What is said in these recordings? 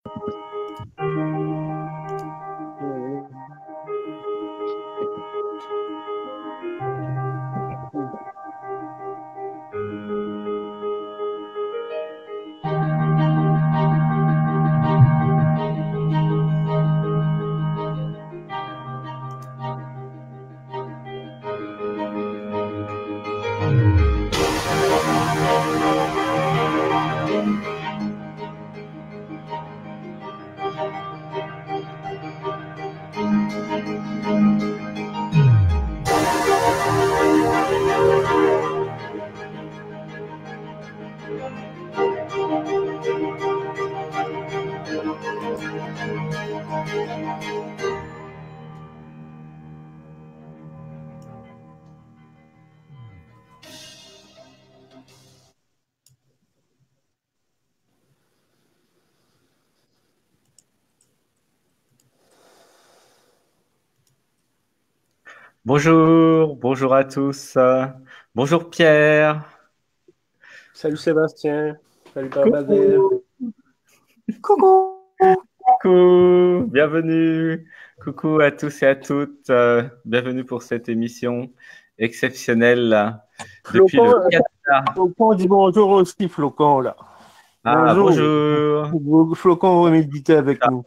Bonjour, bonjour à tous. Bonjour Pierre. Salut Sébastien, salut Barbadette. Coucou. Coucou. Coucou. Bienvenue. Coucou à tous et à toutes. Bienvenue pour cette émission exceptionnelle depuis le Flocon, Canada. Flocon dit bonjour aussi, Flocon, là. Ah, Bonjour. bonjour. Flocon va méditer avec nous.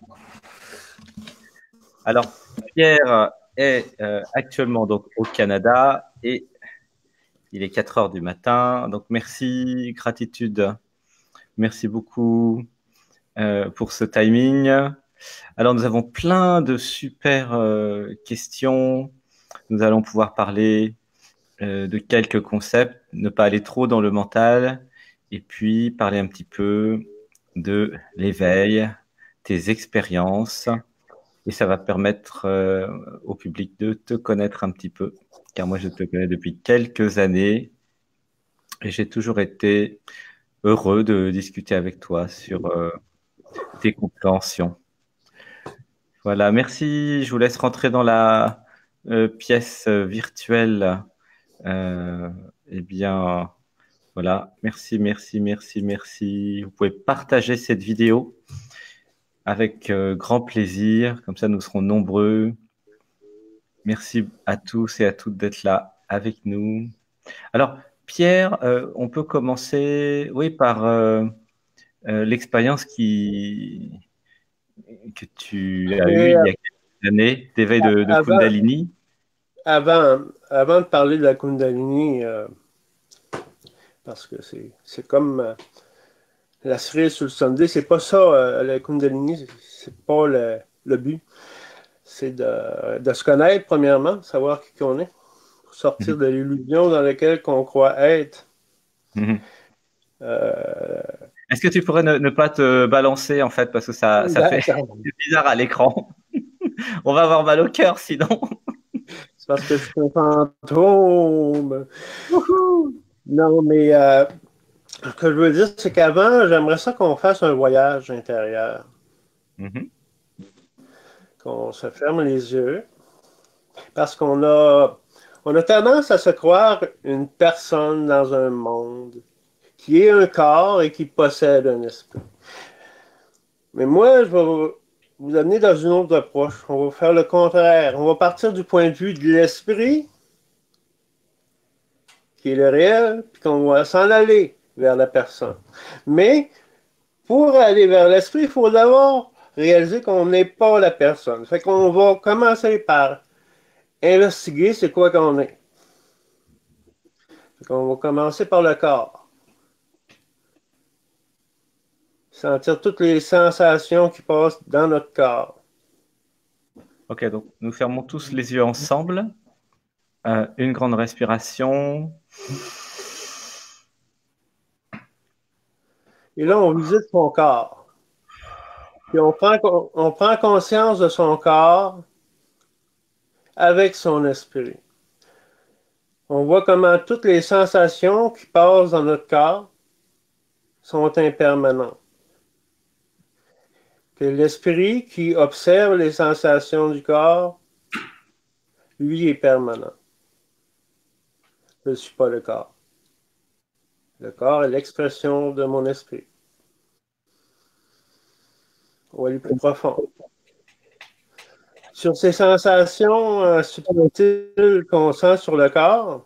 Alors, Pierre est actuellement donc au Canada et il est 4 heures du matin. Donc, merci, gratitude. Merci beaucoup pour ce timing. Alors, nous avons plein de super questions. Nous allons pouvoir parler de quelques concepts, ne pas aller trop dans le mental, et puis parler un petit peu de l'éveil, tes expériences, et ça va permettre au public de te connaître un petit peu, car moi je te connais depuis quelques années, et j'ai toujours été heureux de discuter avec toi sur tes compréhensions. Voilà, merci. Je vous laisse rentrer dans la pièce virtuelle. Euh, eh bien, voilà. Merci, merci, merci, merci. Vous pouvez partager cette vidéo avec grand plaisir. Comme ça, nous serons nombreux. Merci à tous et à toutes d'être là avec nous. Alors, Pierre, on peut commencer, oui, par l'expérience que tu as eue Mais il y a quelques années d'éveil de avant, Kundalini. avant de parler de la Kundalini, parce que c'est comme la cerise sur le sundae, c'est pas ça, la Kundalini, c'est pas le but. C'est de se connaître, premièrement, savoir qui qu'on est, pour sortir Mhm. de l'illusion dans laquelle on croit être. Mhm. Euh, Est-ce que tu pourrais ne pas te balancer en fait parce que ça fait D'accord. c'est bizarre à l'écran. On va avoir mal au cœur sinon. C'est parce que je suis un fantôme. Wouhou. Non, mais ce que je veux dire, c'est qu'avant, j'aimerais ça qu'on fasse un voyage intérieur, Mhm. qu'on se ferme les yeux, parce on a tendance à se croire une personne dans un monde qui est un corps et qui possède un esprit. Mais moi, je vais vous amener dans une autre approche. On va faire le contraire. On va partir du point de vue de l'esprit, qui est le réel, puis qu'on va s'en aller vers la personne. Mais pour aller vers l'esprit, il faut d'abord réaliser qu'on n'est pas la personne. Fait qu'on va commencer par investiguer c'est quoi qu'on est. Fait qu'on va commencer par le corps. Sentir toutes les sensations qui passent dans notre corps. Ok, donc nous fermons tous les yeux ensemble. Une grande respiration. Et là, on visite son corps. Puis on prend conscience de son corps avec son esprit. On voit comment toutes les sensations qui passent dans notre corps sont impermanentes. Que l'esprit qui observe les sensations du corps, lui, est permanent. Je ne suis pas le corps. Le corps est l'expression de mon esprit. On va aller plus profond. Sur ces sensations subtiles qu'on sent sur le corps,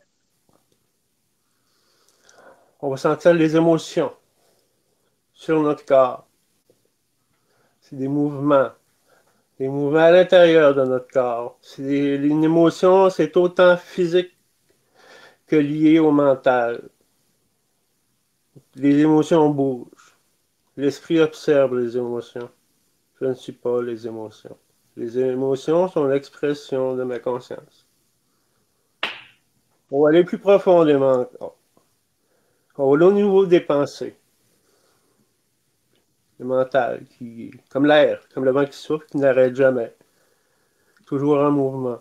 on va sentir les émotions sur notre corps. C'est des mouvements à l'intérieur de notre corps. Une émotion, c'est autant physique que lié au mental. Les émotions bougent. L'esprit observe les émotions. Je ne suis pas les émotions. Les émotions sont l'expression de ma conscience. On va aller plus profondément encore. On va aller au niveau des pensées. Le mental, comme l'air, comme le vent qui souffle, qui n'arrête jamais. Toujours en mouvement.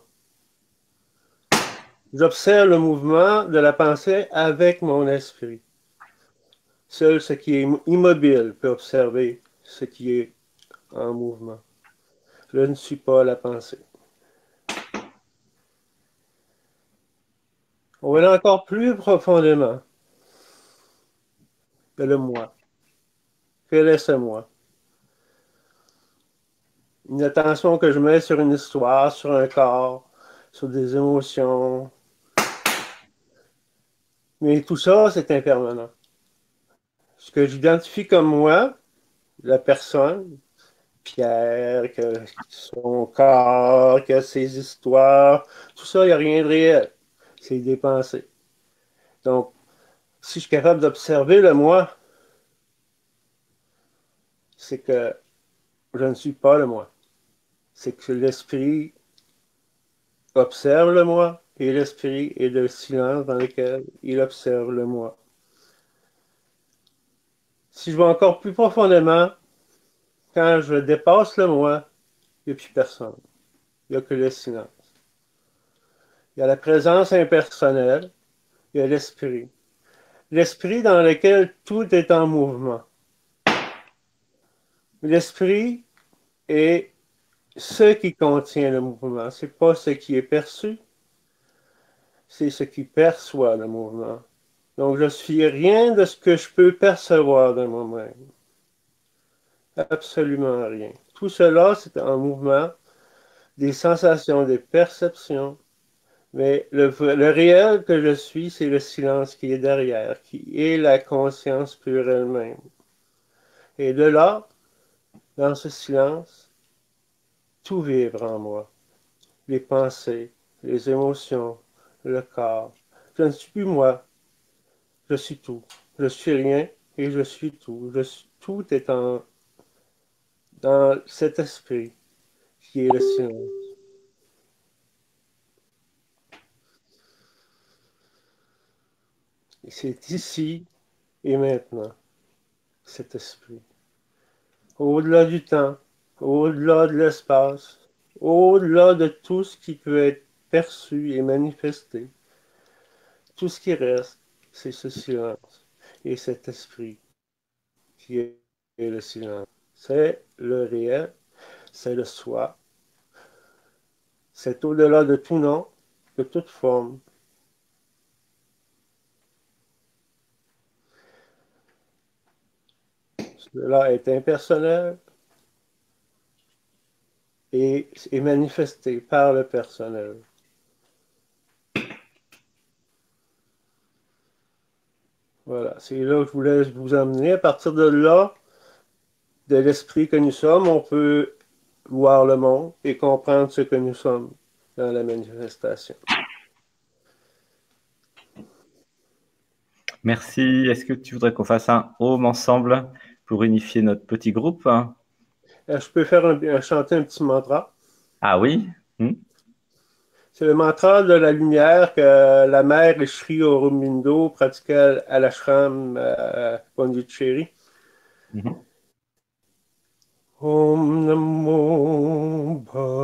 J'observe le mouvement de la pensée avec mon esprit. Seul ce qui est immobile peut observer ce qui est en mouvement. Je ne suis pas la pensée. On va aller encore plus profondément que le moi. Quel est ce moi? Une attention que je mets sur une histoire, sur un corps, sur des émotions. Mais tout ça, c'est impermanent. Ce que j'identifie comme moi, la personne, Pierre, que son corps, que ses histoires, tout ça, il n'y a rien de réel. C'est des pensées. Donc, si je suis capable d'observer le moi, c'est que je ne suis pas le moi. C'est que l'esprit observe le moi et l'esprit est le silence dans lequel il observe le moi. Si je vais encore plus profondément, quand je dépasse le moi, il n'y a plus personne. Il n'y a que le silence. Il y a la présence impersonnelle, il y a l'esprit. L'esprit dans lequel tout est en mouvement. L'esprit est ce qui contient le mouvement. Ce n'est pas ce qui est perçu, c'est ce qui perçoit le mouvement. Donc, je suis rien de ce que je peux percevoir de moi-même. Absolument rien. Tout cela, c'est en mouvement, des sensations, des perceptions. Mais le réel que je suis, c'est le silence qui est derrière, qui est la conscience pure elle-même. Et de là, dans ce silence, tout vibre en moi. Les pensées, les émotions, le corps. Je ne suis plus moi, je suis tout. Je suis rien et je suis tout. Tout est dans cet esprit qui est le silence. Et c'est ici et maintenant, cet esprit. Au-delà du temps, au-delà de l'espace, au-delà de tout ce qui peut être perçu et manifesté, tout ce qui reste, c'est ce silence et cet esprit qui est le silence. C'est le réel, c'est le soi, c'est au-delà de tout nom, de toute forme. Cela est impersonnel et est manifesté par le personnel. Voilà, c'est là que je voulais vous emmener. À partir de là, de l'esprit que nous sommes, on peut voir le monde et comprendre ce que nous sommes dans la manifestation. Merci. Est-ce que tu voudrais qu'on fasse un home ensemble pour unifier notre petit groupe? Je peux faire chanter un petit mantra. Ah oui? C'est le mantra de la lumière que la mère Shri Aurobindo pratiquait à l'ashram Pondichéry. Om Namo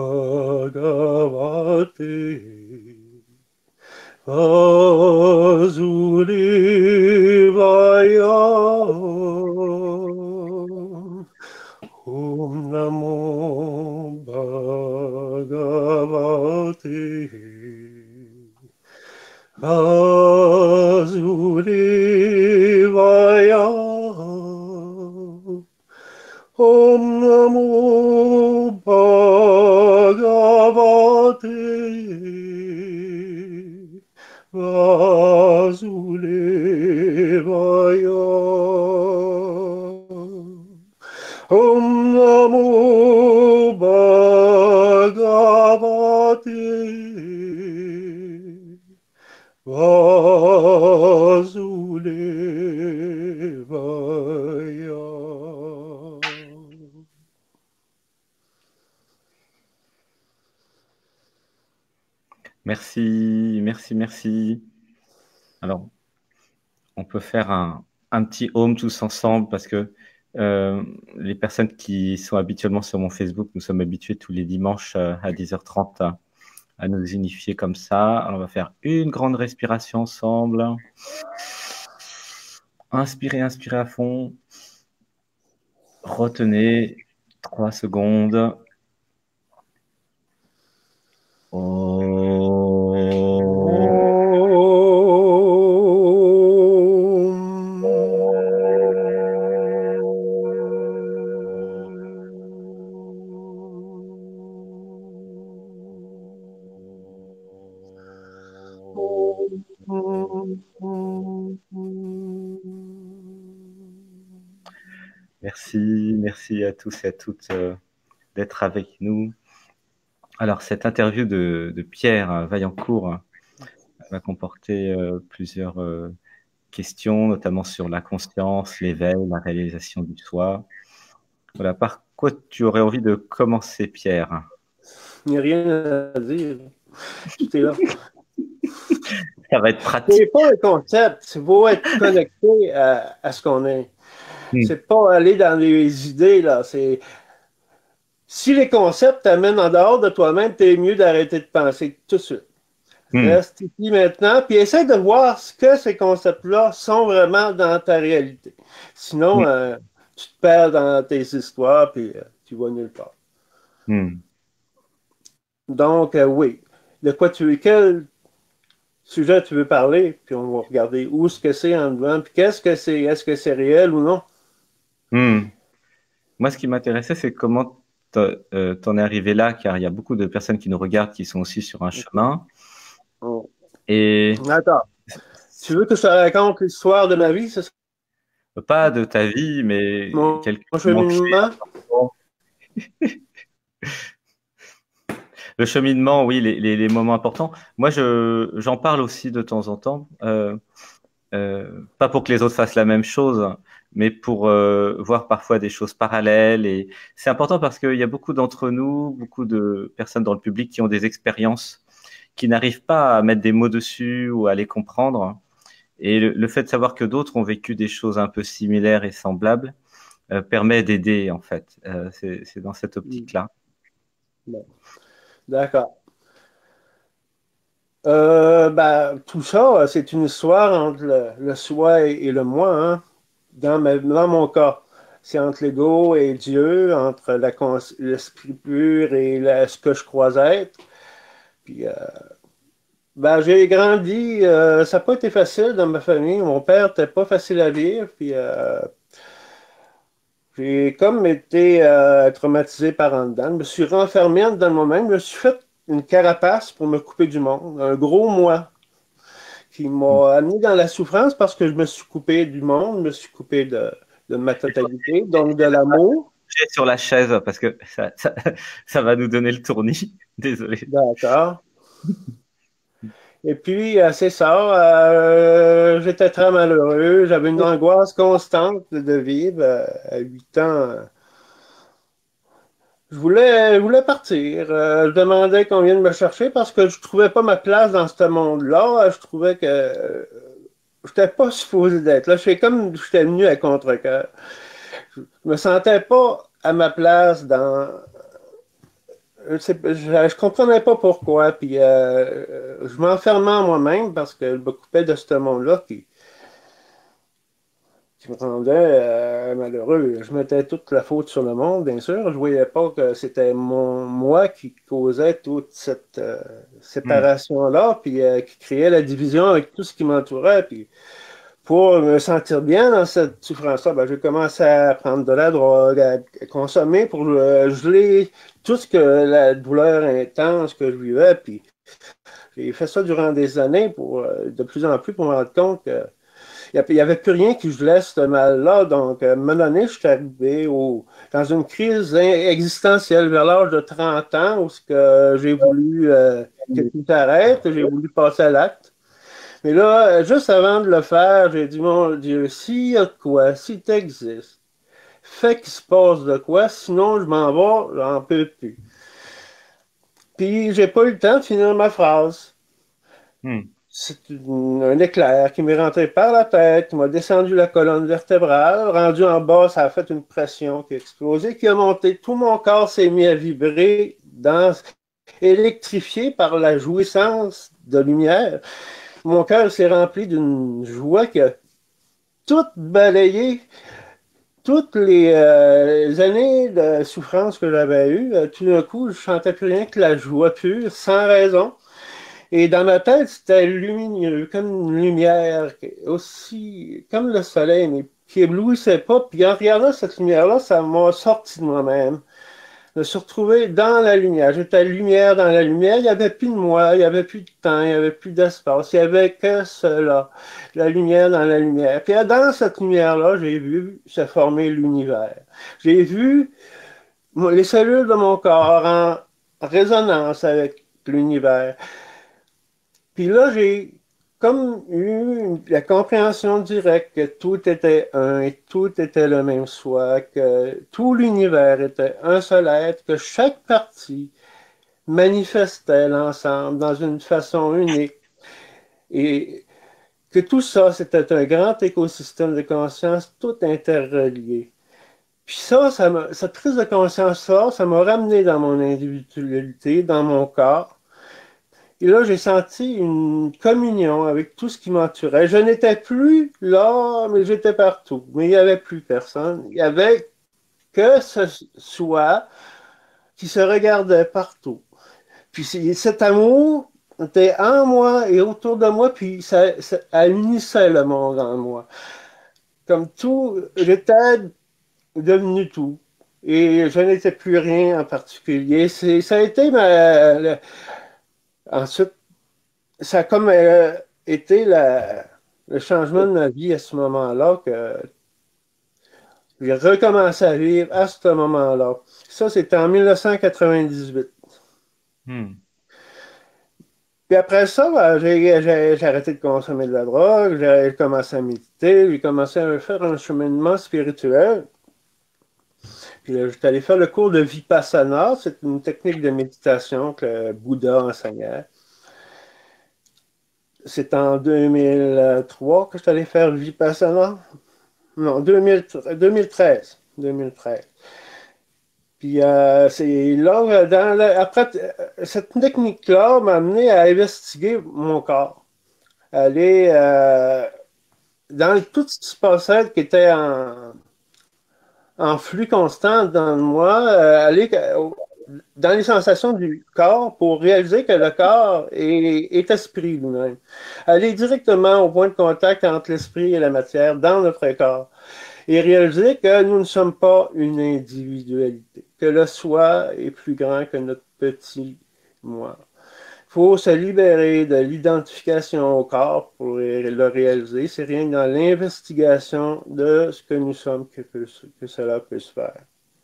Bhagavate Vasudevaya. Om Namo Bhagavate Vasudevaya. Om Namo Namo Bhagavate Vasudevaya. Merci, merci, merci. Alors, on peut faire un petit home tous ensemble parce que les personnes qui sont habituellement sur mon Facebook, nous sommes habitués tous les dimanches à 10h30 à nous unifier comme ça. Alors, on va faire une grande respiration ensemble. Inspirez, inspirez à fond. Retenez 3 secondes. Merci, merci à tous et à toutes d'être avec nous. Alors, cette interview de Pierre Vaillancourt va comporter plusieurs questions, notamment sur la conscience, l'éveil, la réalisation du soi. Voilà, par quoi tu aurais envie de commencer, Pierre? Il n'y a rien à dire. Tout est là. Ça va être pratique. C'est pas un concept, c'est beau être connecté à ce qu'on est. C'est pas aller dans les idées, là. Si les concepts t'amènent en dehors de toi-même, t'es mieux d'arrêter de penser tout de suite. Reste ici maintenant, puis essaie de voir ce que ces concepts-là sont vraiment dans ta réalité. Sinon, tu te perds dans tes histoires, puis tu vas nulle part. Donc, oui. De quoi quel sujet tu veux parler, puis on va regarder où ce que c'est en devant, puis qu'est-ce que c'est, est-ce que c'est réel ou non? Moi, ce qui m'intéressait, c'est comment t'en es arrivé là, car il y a beaucoup de personnes qui nous regardent qui sont aussi sur un chemin. Et Attends. Tu veux que je te raconte l'histoire de ma vie, c'est ça? Pas de ta vie, mais quelques cheminement. Le cheminement, oui, les moments importants. Moi, j'en parle aussi de temps en temps. Pas pour que les autres fassent la même chose, mais pour voir parfois des choses parallèles. Et c'est important parce qu'il y a beaucoup d'entre nous, beaucoup de personnes dans le public qui ont des expériences qui n'arrivent pas à mettre des mots dessus ou à les comprendre. Et le fait de savoir que d'autres ont vécu des choses un peu similaires et semblables permet d'aider, en fait. C'est dans cette optique-là. Bon. D'accord. Tout ça, c'est une histoire entre le soi et le moi. Hein. Dans mon cas, c'est entre l'ego et Dieu, entre l'esprit pur et ce que je crois être. Puis, j'ai grandi, ça n'a pas été facile dans ma famille. Mon père n'était pas facile à vivre. Puis, j'ai comme été traumatisé par en dedans. Je me suis renfermé dans le moi-même. Je me suis fait une carapace pour me couper du monde. Un gros moi qui m'a amené dans la souffrance parce que je me suis coupé du monde, je me suis coupé de ma totalité, donc de l'amour. Sur la chaise parce que ça va nous donner le tournis. Désolé. D'accord. Et puis, c'est ça. J'étais très malheureux. J'avais une angoisse constante de vivre à 8 ans. Je voulais partir. Je demandais qu'on vienne me chercher parce que je ne trouvais pas ma place dans ce monde-là. Je trouvais que je n'étais pas supposé d'être là. C'est comme j'étais venu à contre-cœur. Je me sentais pas à ma place dans. Je comprenais pas pourquoi. Puis je m'enfermais en moi-même parce que je me coupais de ce monde-là qui me rendait malheureux. Je mettais toute la faute sur le monde, bien sûr. Je voyais pas que c'était moi qui causait toute cette séparation-là, puis qui créait la division avec tout ce qui m'entourait. Puis pour me sentir bien dans cette souffrance-là, j'ai commencé à prendre de la drogue, à consommer pour geler tout ce que la douleur intense que je vivais. Puis j'ai fait ça durant des années de plus en plus pour me rendre compte que Il n'y avait plus rien qui gelait ce mal-là. Donc, à un moment donné, je suis arrivé dans une crise existentielle vers l'âge de 30 ans où j'ai voulu que tout arrête, j'ai voulu passer à l'acte. Mais là, juste avant de le faire, j'ai dit, mon Dieu, s'il y a de quoi, si tu existes, fais qu'il se passe de quoi, sinon je m'en vais, j'en peux plus. Puis, j'ai pas eu le temps de finir ma phrase. Hmm. C'est un éclair qui m'est rentré par la tête, qui m'a descendu la colonne vertébrale. Rendu en bas, ça a fait une pression qui a explosé, qui a monté. Tout mon corps s'est mis à vibrer, électrifié par la jouissance de lumière. Mon cœur s'est rempli d'une joie qui a tout balayé. Toutes les années de souffrance que j'avais eues, tout d'un coup, je ne sentais plus rien que la joie pure, sans raison. Et dans ma tête, c'était lumineux, comme une lumière, aussi comme le soleil, mais qui éblouissait pas. Puis en regardant cette lumière-là, ça m'a sorti de moi-même. Je me suis retrouvé dans la lumière. J'étais lumière dans la lumière. Il n'y avait plus de moi, il n'y avait plus de temps, il n'y avait plus d'espace. Il n'y avait que cela, la lumière dans la lumière. Puis dans cette lumière-là, j'ai vu se former l'univers. J'ai vu les cellules de mon corps en résonance avec l'univers. Puis là, j'ai comme eu la compréhension directe que tout était un et tout était le même soi, que tout l'univers était un seul être, que chaque partie manifestait l'ensemble dans une façon unique et que tout ça, c'était un grand écosystème de conscience tout interrelié. Puis cette prise de conscience-là, ça m'a ramené dans mon individualité, dans mon corps. Et là, j'ai senti une communion avec tout ce qui m'entourait. Je n'étais plus là, mais j'étais partout. Mais il n'y avait plus personne. Il n'y avait que ce soi qui se regardait partout. Puis cet amour était en moi et autour de moi, puis ça unissait le monde en moi. Comme tout, j'étais devenu tout. Et je n'étais plus rien en particulier. Ça a été ensuite, ça a comme été le changement de ma vie à ce moment-là que j'ai recommencé à vivre à ce moment-là. Ça, c'était en 1998. Hmm. Puis après ça, ben, j'ai arrêté de consommer de la drogue, j'ai commencé à méditer, j'ai commencé à faire un cheminement spirituel. Puis là, j'étais allé faire le cours de Vipassana, c'est une technique de méditation que Bouddha enseignait. C'est en 2003 que je suis allé faire Vipassana. Non, 2013. 2013. Puis c'est là, après, cette technique-là m'a amené à investiguer mon corps. Aller dans tout ce qui se passait qui était en flux constant dans moi, aller dans les sensations du corps pour réaliser que le corps est esprit lui-même. Aller directement au point de contact entre l'esprit et la matière dans notre corps et réaliser que nous ne sommes pas une individualité, que le soi est plus grand que notre petit moi. Il faut se libérer de l'identification au corps pour le réaliser. C'est rien que dans l'investigation de ce que nous sommes que cela peut se faire.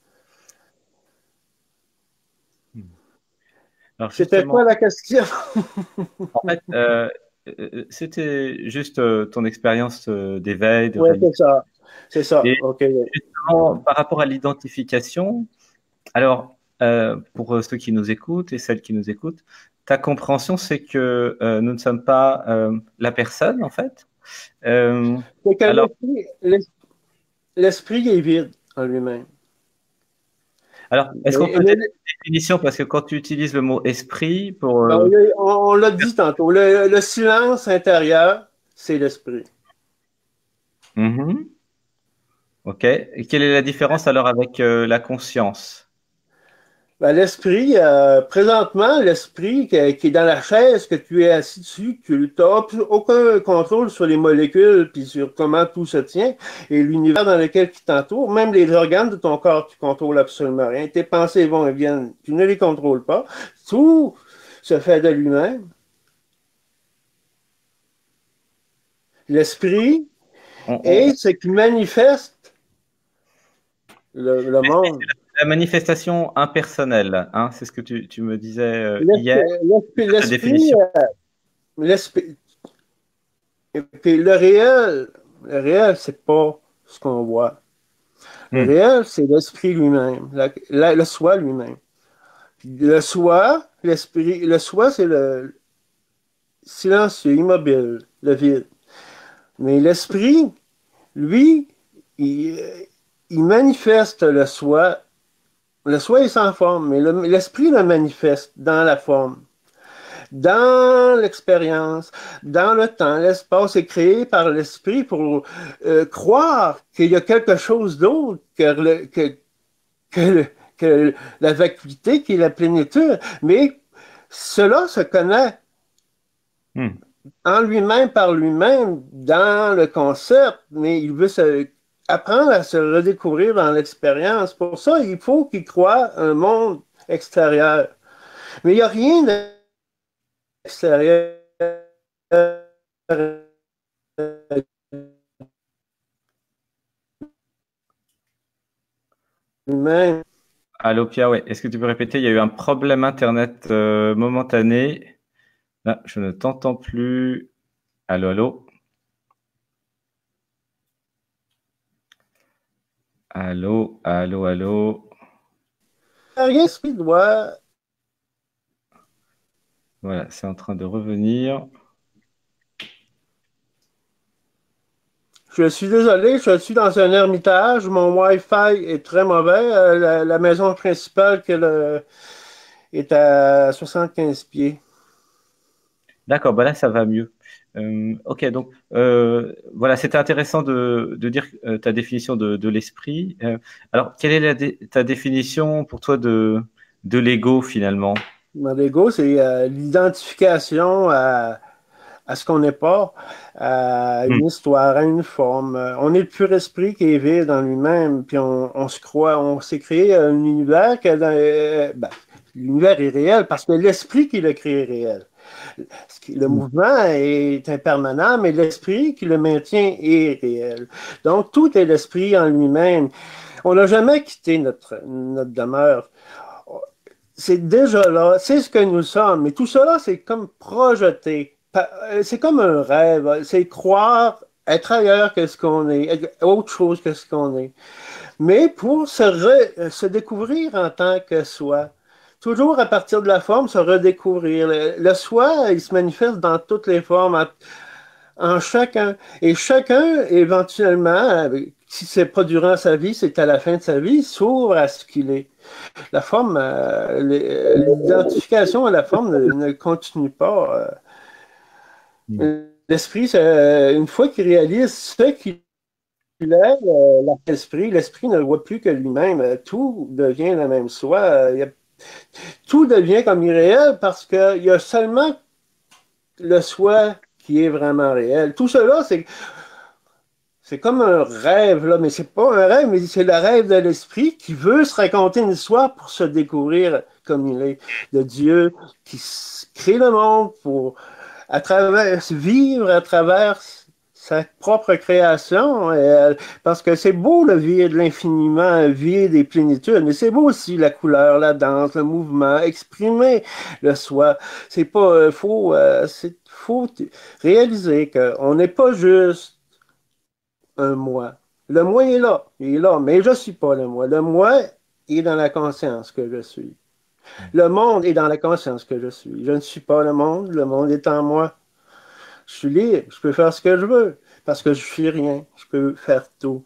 Hmm. Alors C'était quoi justement, la question? en fait, c'était juste ton expérience d'éveil, de Oui, c'est réalisation. ça. C'est ça. Et OK. justement, par rapport à l'identification, alors pour ceux qui nous écoutent et celles qui nous écoutent, ta compréhension, c'est que nous ne sommes pas la personne, en fait. Euh, C'est que alors, l'esprit est vide en lui-même. est-ce qu'on Et peut donner une définition? Parce que quand tu utilises le mot esprit pour... ben, on l'a dit tantôt, le silence intérieur, c'est l'esprit. Mhm. OK. Et quelle est la différence alors avec la conscience? Ben, l'esprit, présentement, l'esprit qui est dans la chaise que tu es assis dessus, tu n'as aucun contrôle sur les molécules puis sur comment tout se tient et l'univers dans lequel tu t'entoures, même les organes de ton corps, tu contrôles absolument rien. Tes pensées vont et viennent, tu ne les contrôles pas. Tout se fait de lui-même. L'esprit, et ce qui manifeste le monde. La manifestation impersonnelle, hein, c'est ce que tu me disais hier. La L'esprit, définition. l'esprit, et puis le réel, c'est pas ce qu'on voit. Le Hmm. réel, c'est l'esprit lui-même, le soi lui-même. Puis le soi, l'esprit, le soi, c'est le silencieux, immobile, le vide. Mais l'esprit, lui, il, il manifeste le soi. Le soi est sans forme, mais l'esprit le manifeste dans la forme. Dans l'expérience, dans le temps, l'espace est créé par l'esprit pour croire qu'il y a quelque chose d'autre que, que la vacuité, qui est la plénitude. Mais cela se connaît Hmm. en lui-même, par lui-même, dans le concept, mais il veut apprendre à se redécouvrir dans l'expérience. Pour ça, il faut qu'il croie un monde extérieur. Mais il n'y a rien d'extérieur lui-même. Allô, Pierre, ouais. Est-ce que tu peux répéter? Il y a eu un problème Internet momentané. Là, je ne t'entends plus. Allô, allô? Allô, allô, allô? Rien qui doit. Voilà, c'est en train de revenir. Je suis désolé, je suis dans un ermitage. Mon Wi-Fi est très mauvais. La maison principale est à 75 pieds. D'accord, bah là, ça va mieux. Ok, donc voilà, c'était intéressant de dire ta définition de l'esprit. Alors, quelle est ta définition pour toi de l'ego finalement? Mon ego, c'est l'identification à ce qu'on n'est pas, à Hmm. une histoire, à une forme. On est le pur esprit qui est vide en lui-même, puis on se croit, on s'est créé un univers ben, l'univers est réel parce que l'esprit qui l'a créé est réel. Le mouvement est impermanent, mais l'esprit qui le maintient est réel. Donc, tout est l'esprit en lui-même. On n'a jamais quitté notre demeure. C'est déjà là, c'est ce que nous sommes. Mais tout cela, c'est comme projeté. C'est comme un rêve. C'est croire être ailleurs que ce qu'on est, être autre chose que ce qu'on est. Mais pour se découvrir en tant que soi, toujours à partir de la forme, se redécouvrir. Le soi, il se manifeste dans toutes les formes, en chacun. Et chacun, éventuellement, si c'est pas durant sa vie, c'est à la fin de sa vie, s'ouvre à ce qu'il est. La forme, l'identification à la forme ne continue pas. Hmm. L'esprit, une fois qu'il réalise ce qu'il est, l'esprit ne voit plus que lui-même. Tout devient la même soi. Tout devient comme irréel parce qu'il y a seulement le soi qui est vraiment réel. Tout cela, c'est comme un rêve, là, mais c'est pas un rêve, mais c'est le rêve de l'esprit qui veut se raconter une histoire pour se découvrir comme il est. De Dieu qui crée le monde pour vivre à travers sa propre création, parce que c'est beau le vide, l'infiniment vide et plénitude, mais c'est beau aussi la couleur, la danse, le mouvement, exprimer le soi. C'est pas faut réaliser qu'on n'est pas juste un moi. Le moi est là, mais je suis pas le moi. Le moi est dans la conscience que je suis. Le monde est dans la conscience que je suis. Je ne suis pas le monde est en moi. Je suis libre, je peux faire ce que je veux, parce que je suis rien, je peux faire tout.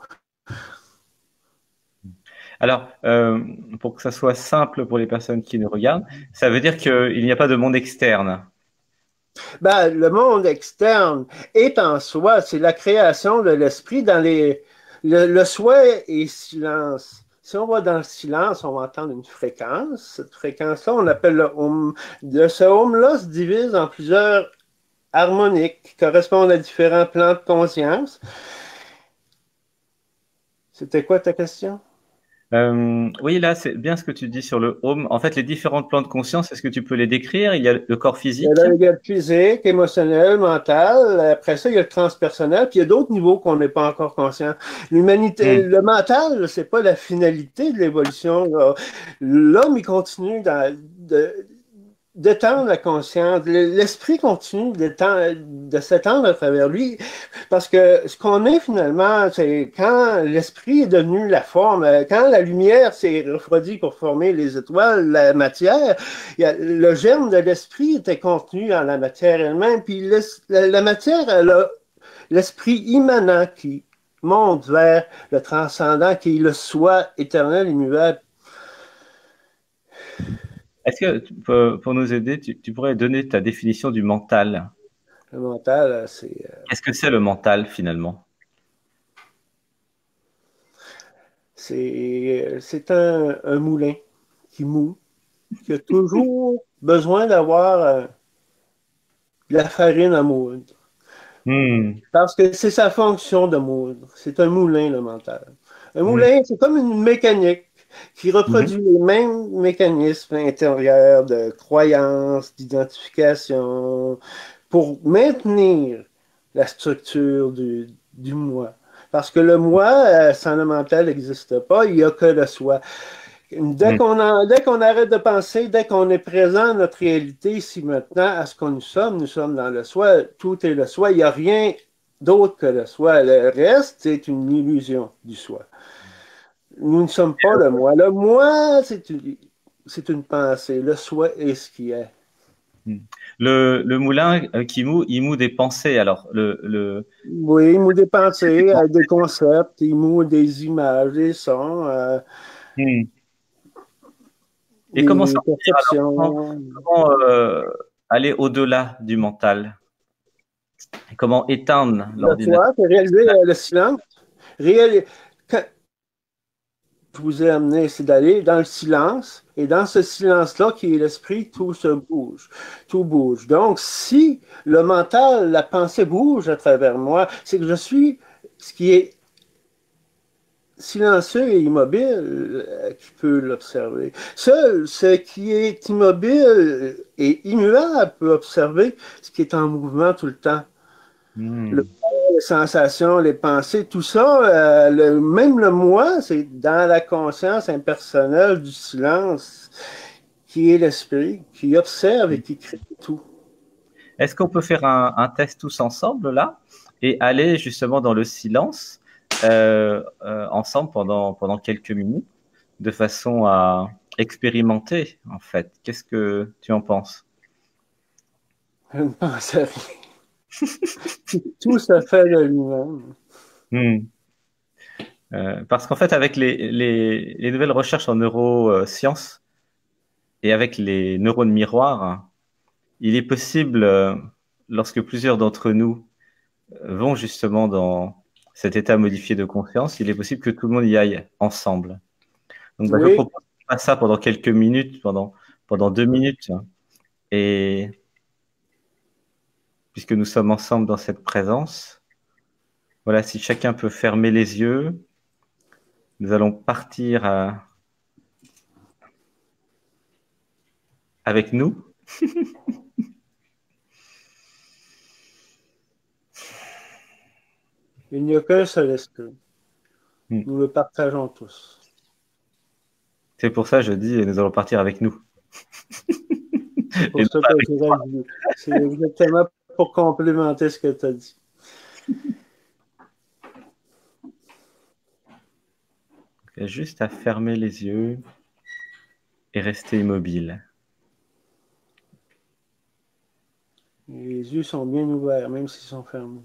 Alors, pour que ça soit simple pour les personnes qui nous regardent, ça veut dire qu'il n'y a pas de monde externe. Ben, le monde externe est en soi, c'est la création de l'esprit dans le soi est silence. Si on va dans le silence, on va entendre une fréquence. Cette fréquence-là, on appelle le hum. Ce hum-là se divise en plusieurs harmoniques qui correspondent à différents plans de conscience. C'était quoi ta question? Oui, là, c'est bien ce que tu dis sur le home. En fait, les différents plans de conscience, est-ce que tu peux les décrire? Il y a le corps Il y a physique. le physique, émotionnel, mental. Après ça, il y a le transpersonnel. Puis il y a d'autres niveaux qu'on n'est pas encore conscient. L'humanité, Hmm. le mental, c'est pas la finalité de l'évolution, là. L'homme, il continue d'étendre la conscience. L'esprit continue de s'étendre à travers lui. Parce que ce qu'on est finalement, c'est quand l'esprit est devenu la forme, quand la lumière s'est refroidie pour former les étoiles, la matière, le germe de l'esprit était contenu dans la matière elle-même, puis la matière, elle a l'esprit immanent qui monte vers le transcendant, qui est le soi éternel, immuable. Est-ce que pour nous aider, tu pourrais donner ta définition du mental? Le mental, c'est Qu'est-ce que c'est le mental finalement? c'est un moulin qui moue, qui a toujours besoin d'avoir de la farine à moudre. Hmm. Parce que c'est sa fonction de moudre. C'est un moulin, le mental. Un Hmm. moulin, c'est comme une mécanique qui Mhm. reproduit les mêmes mécanismes intérieurs de croyance, d'identification, pour maintenir la structure du moi. Parce que le moi, sans le mental, n'existe pas. Il n'y a que le soi. Hmm. Dès qu'on arrête de penser, dès qu'on est présent dans notre réalité, ici maintenant, à ce que nous sommes dans le soi, tout est le soi, il n'y a rien d'autre que le soi. Le reste, c'est une illusion du soi. Nous ne sommes pas le moi. Le moi, c'est une pensée. Le soi est ce qui est. Hmm. Le moulin qui moue, il moue des pensées. Alors, Oui, il moue des pensées, des concepts, il moue des images, des sons, Hmm. Et comment des sortir alors? perceptions. Comment, aller au-delà du mental? Et comment éteindre Le l'ordinateur? soi, c'est réaliser le silence. Réaliser, je vous ai amené, c'est d'aller dans le silence, et dans ce silence-là qui est l'esprit, tout se bouge, tout bouge. Donc, si le mental, la pensée bouge à travers moi, c'est que je suis ce qui est silencieux et immobile qui peut l'observer. Seul ce qui est immobile et immuable peut observer ce qui est en mouvement tout le temps. Le Hmm. les sensations, les pensées, tout ça, même le moi, c'est dans la conscience impersonnelle du silence qui est l'esprit, qui observe et qui crée tout. Est-ce qu'on peut faire un test tous ensemble là et aller justement dans le silence ensemble pendant quelques minutes de façon à expérimenter en fait. Qu'est-ce que tu en penses? Je ne pense à rien. Tout se fait de lui-même. Hmm. Parce qu'en fait, avec les nouvelles recherches en neurosciences et avec les neurones miroirs, il est possible, lorsque plusieurs d'entre nous vont justement dans cet état modifié de conscience, il est possible que tout le monde y aille ensemble. Donc, bah, je Oui, propose qu'on fasse ça pendant quelques minutes, pendant 2 minutes. Et puisque nous sommes ensemble dans cette présence, voilà, si chacun peut fermer les yeux, nous allons partir avec nous. il n'y a qu'un seul esprit. Hmm. Nous le partageons tous. C'est pour ça, je dis, nous allons partir avec nous. C'est Et pour non ça pas que avec j'ai rajouté. C'est exactement pour complémenter ce que tu as dit. il y a juste à fermer les yeux et rester immobile. Les yeux sont bien ouverts, même s'ils sont fermés.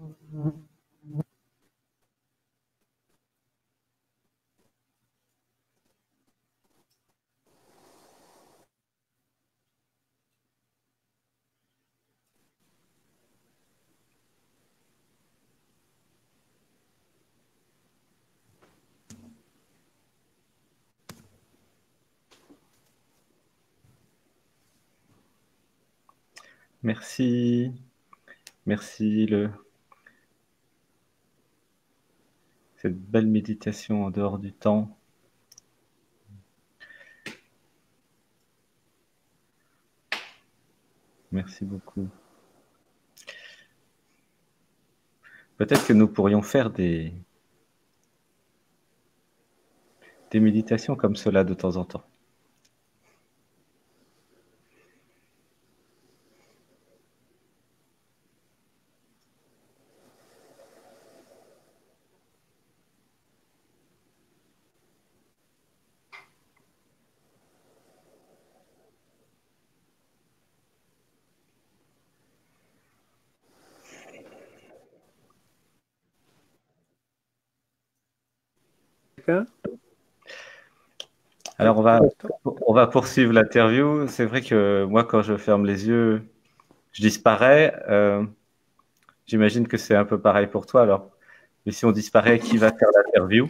Merci. Merci cette belle méditation en dehors du temps. Merci beaucoup. Peut-être que nous pourrions faire des méditations comme cela de temps en temps. Alors, on va poursuivre l'interview. C'est vrai que moi, quand je ferme les yeux, je disparais. J'imagine que c'est un peu pareil pour toi. Alors, mais si on disparaît, qui va faire l'interview?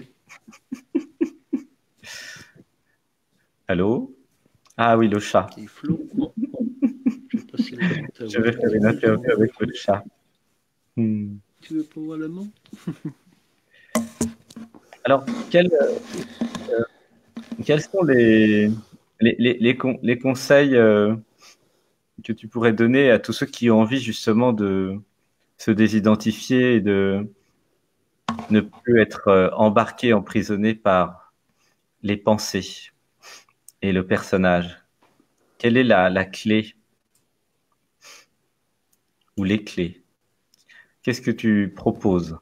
Allô? Ah oui, le chat. Je vais faire une interview avec le chat. Tu veux pas voir la montre? Alors, quels sont les conseils que tu pourrais donner à tous ceux qui ont envie justement de se désidentifier et de ne plus être embarqués, emprisonnés par les pensées et le personnage? Quelle est la clé ou les clés? Qu'est-ce que tu proposes?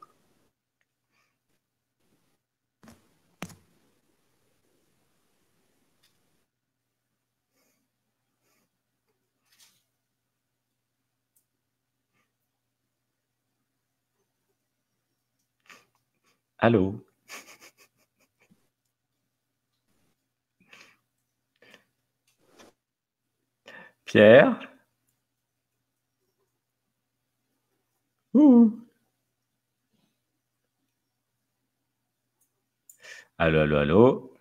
Allô? Pierre? Ouh. Allô, allô, allô?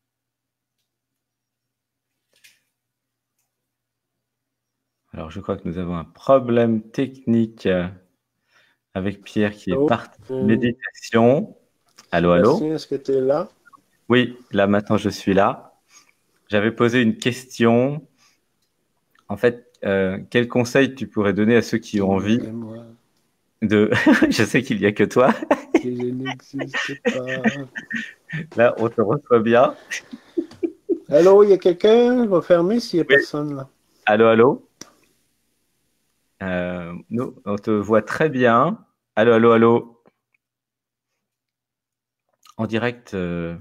Alors, je crois que nous avons un problème technique avec Pierre qui est parti en méditation. Allô, allô? Sébastien, est-ce que tu es là? Oui, là maintenant je suis là. J'avais posé une question. En fait, quel conseil tu pourrais donner à ceux qui ont envie de... Je sais qu'il n'y a que toi. Je n'existe pas. Là, on te reçoit bien. Allô, il y a quelqu'un? Je vais fermer s'il n'y a personne là. Allô, allô? Nous, on te voit très bien. Allô, allô, allô? En direct de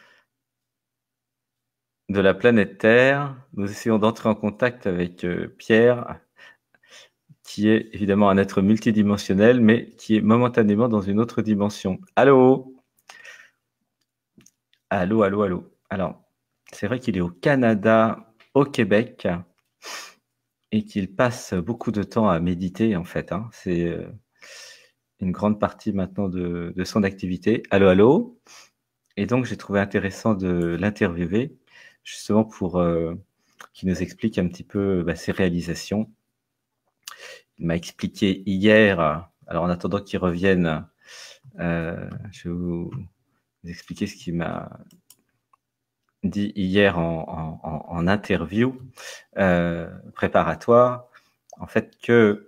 la planète Terre, nous essayons d'entrer en contact avec Pierre, qui est évidemment un être multidimensionnel, mais qui est momentanément dans une autre dimension. Allô? Allô, allô, allô. Alors, c'est vrai qu'il est au Canada, au Québec, et qu'il passe beaucoup de temps à méditer, en fait. Hein. C'est une grande partie maintenant de son activité. Allô, allô. Et donc, j'ai trouvé intéressant de l'interviewer, justement pour qu'il nous explique un petit peu ses réalisations. Il m'a expliqué hier, alors en attendant qu'il revienne, je vais vous expliquer ce qu'il m'a dit hier en interview préparatoire, en fait que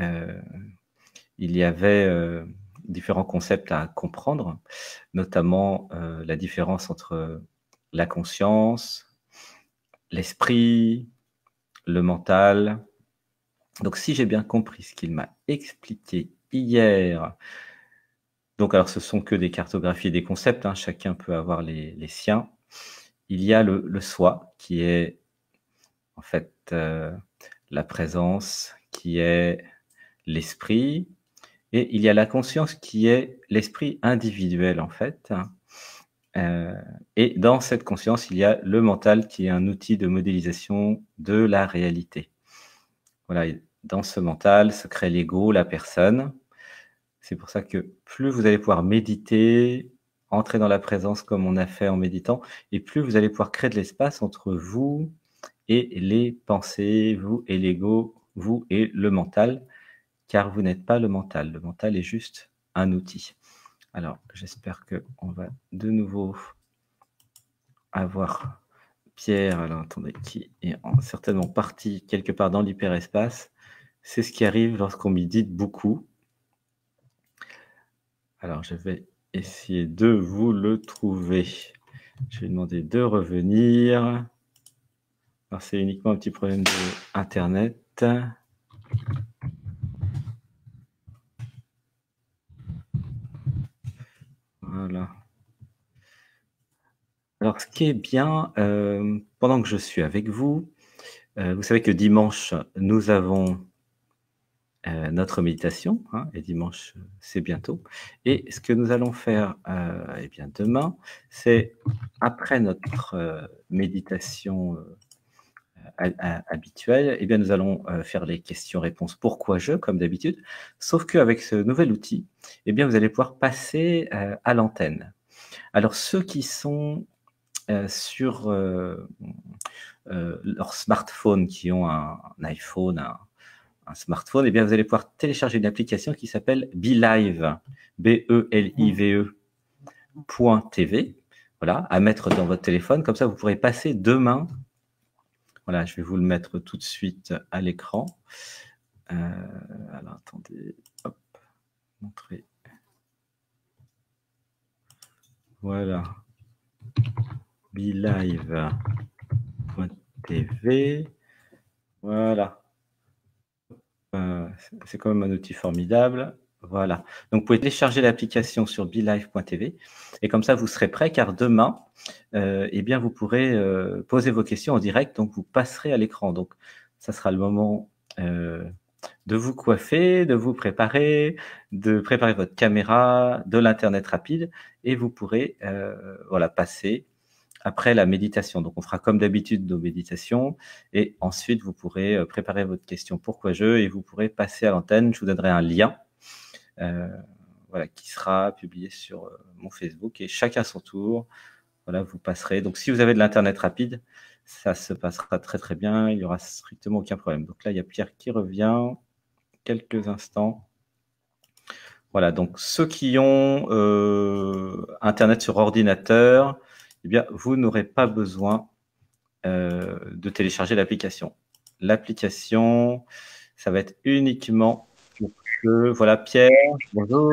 il y avait différents concepts à comprendre, notamment la différence entre la conscience, l'esprit, le mental. Donc si j'ai bien compris ce qu'il m'a expliqué hier, donc alors ce sont que des cartographies et des concepts, hein, chacun peut avoir les siens. Il y a le soi qui est en fait la présence, qui est l'esprit, Et il y a la conscience qui est l'esprit individuel, en fait. Et dans cette conscience, il y a le mental qui est un outil de modélisation de la réalité. Voilà, et dans ce mental se crée l'ego, la personne. C'est pour ça que plus vous allez pouvoir méditer, entrer dans la présence comme on a fait en méditant, et plus vous allez pouvoir créer de l'espace entre vous et les pensées, vous et l'ego, vous et le mental, car vous n'êtes pas le mental. Le mental est juste un outil. Alors, j'espère qu'on va de nouveau avoir Pierre, alors attendez, qui est certainement parti quelque part dans l'hyperespace. C'est ce qui arrive lorsqu'on médite beaucoup. Alors, je vais essayer de vous le trouver. Je vais demander de revenir. Alors, c'est uniquement un petit problème d'Internet. Voilà. Alors, ce qui est bien, pendant que je suis avec vous, vous savez que dimanche, nous avons notre méditation, hein, et dimanche, c'est bientôt. Et ce que nous allons faire eh bien, demain, c'est après notre méditation habituelle, eh bien, nous allons faire les questions-réponses pourquoi je, comme d'habitude, sauf qu'avec ce nouvel outil, eh bien, vous allez pouvoir passer à l'antenne. Alors, ceux qui sont sur leur smartphone, qui ont un iPhone, un smartphone, eh bien, vous allez pouvoir télécharger une application qui s'appelle BeLive, BELIVE.tv, voilà, à mettre dans votre téléphone. Comme ça, vous pourrez passer demain. Voilà, je vais vous le mettre tout de suite à l'écran. Alors, attendez, hop, montrer. Voilà. BeLive.tv. Voilà. C'est quand même un outil formidable. Voilà. Donc, vous pouvez télécharger l'application sur BeLive.tv et comme ça, vous serez prêt car demain, eh bien, vous pourrez poser vos questions en direct. Donc, vous passerez à l'écran. Donc, ça sera le moment de vous coiffer, de vous préparer, de préparer votre caméra, de l'Internet rapide et vous pourrez voilà, passer après la méditation. Donc, on fera comme d'habitude nos méditations et ensuite, vous pourrez préparer votre question pourquoi je et vous pourrez passer à l'antenne. Je vous donnerai un lien voilà, qui sera publié sur mon Facebook et chacun son tour. Voilà, vous passerez. Donc, si vous avez de l'Internet rapide, ça se passera très, très bien. Il n'y aura strictement aucun problème. Donc là, il y a Pierre qui revient. Quelques instants. Voilà, donc ceux qui ont Internet sur ordinateur, eh bien, vous n'aurez pas besoin de télécharger l'application. L'application, ça va être uniquement pour que... Voilà, Pierre, bonjour.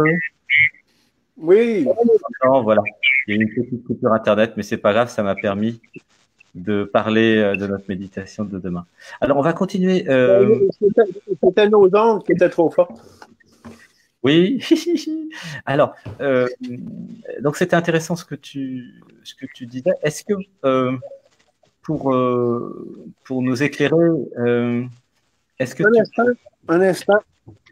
Oui. Non, voilà, il y a une petite coupure Internet, mais c'est pas grave, ça m'a permis de parler de notre méditation de demain. Alors, on va continuer. C'était nos ondes qui étaient trop fortes. Oui. Alors, donc c'était intéressant ce que tu disais. Est-ce que pour nous éclairer, est-ce que Un instant.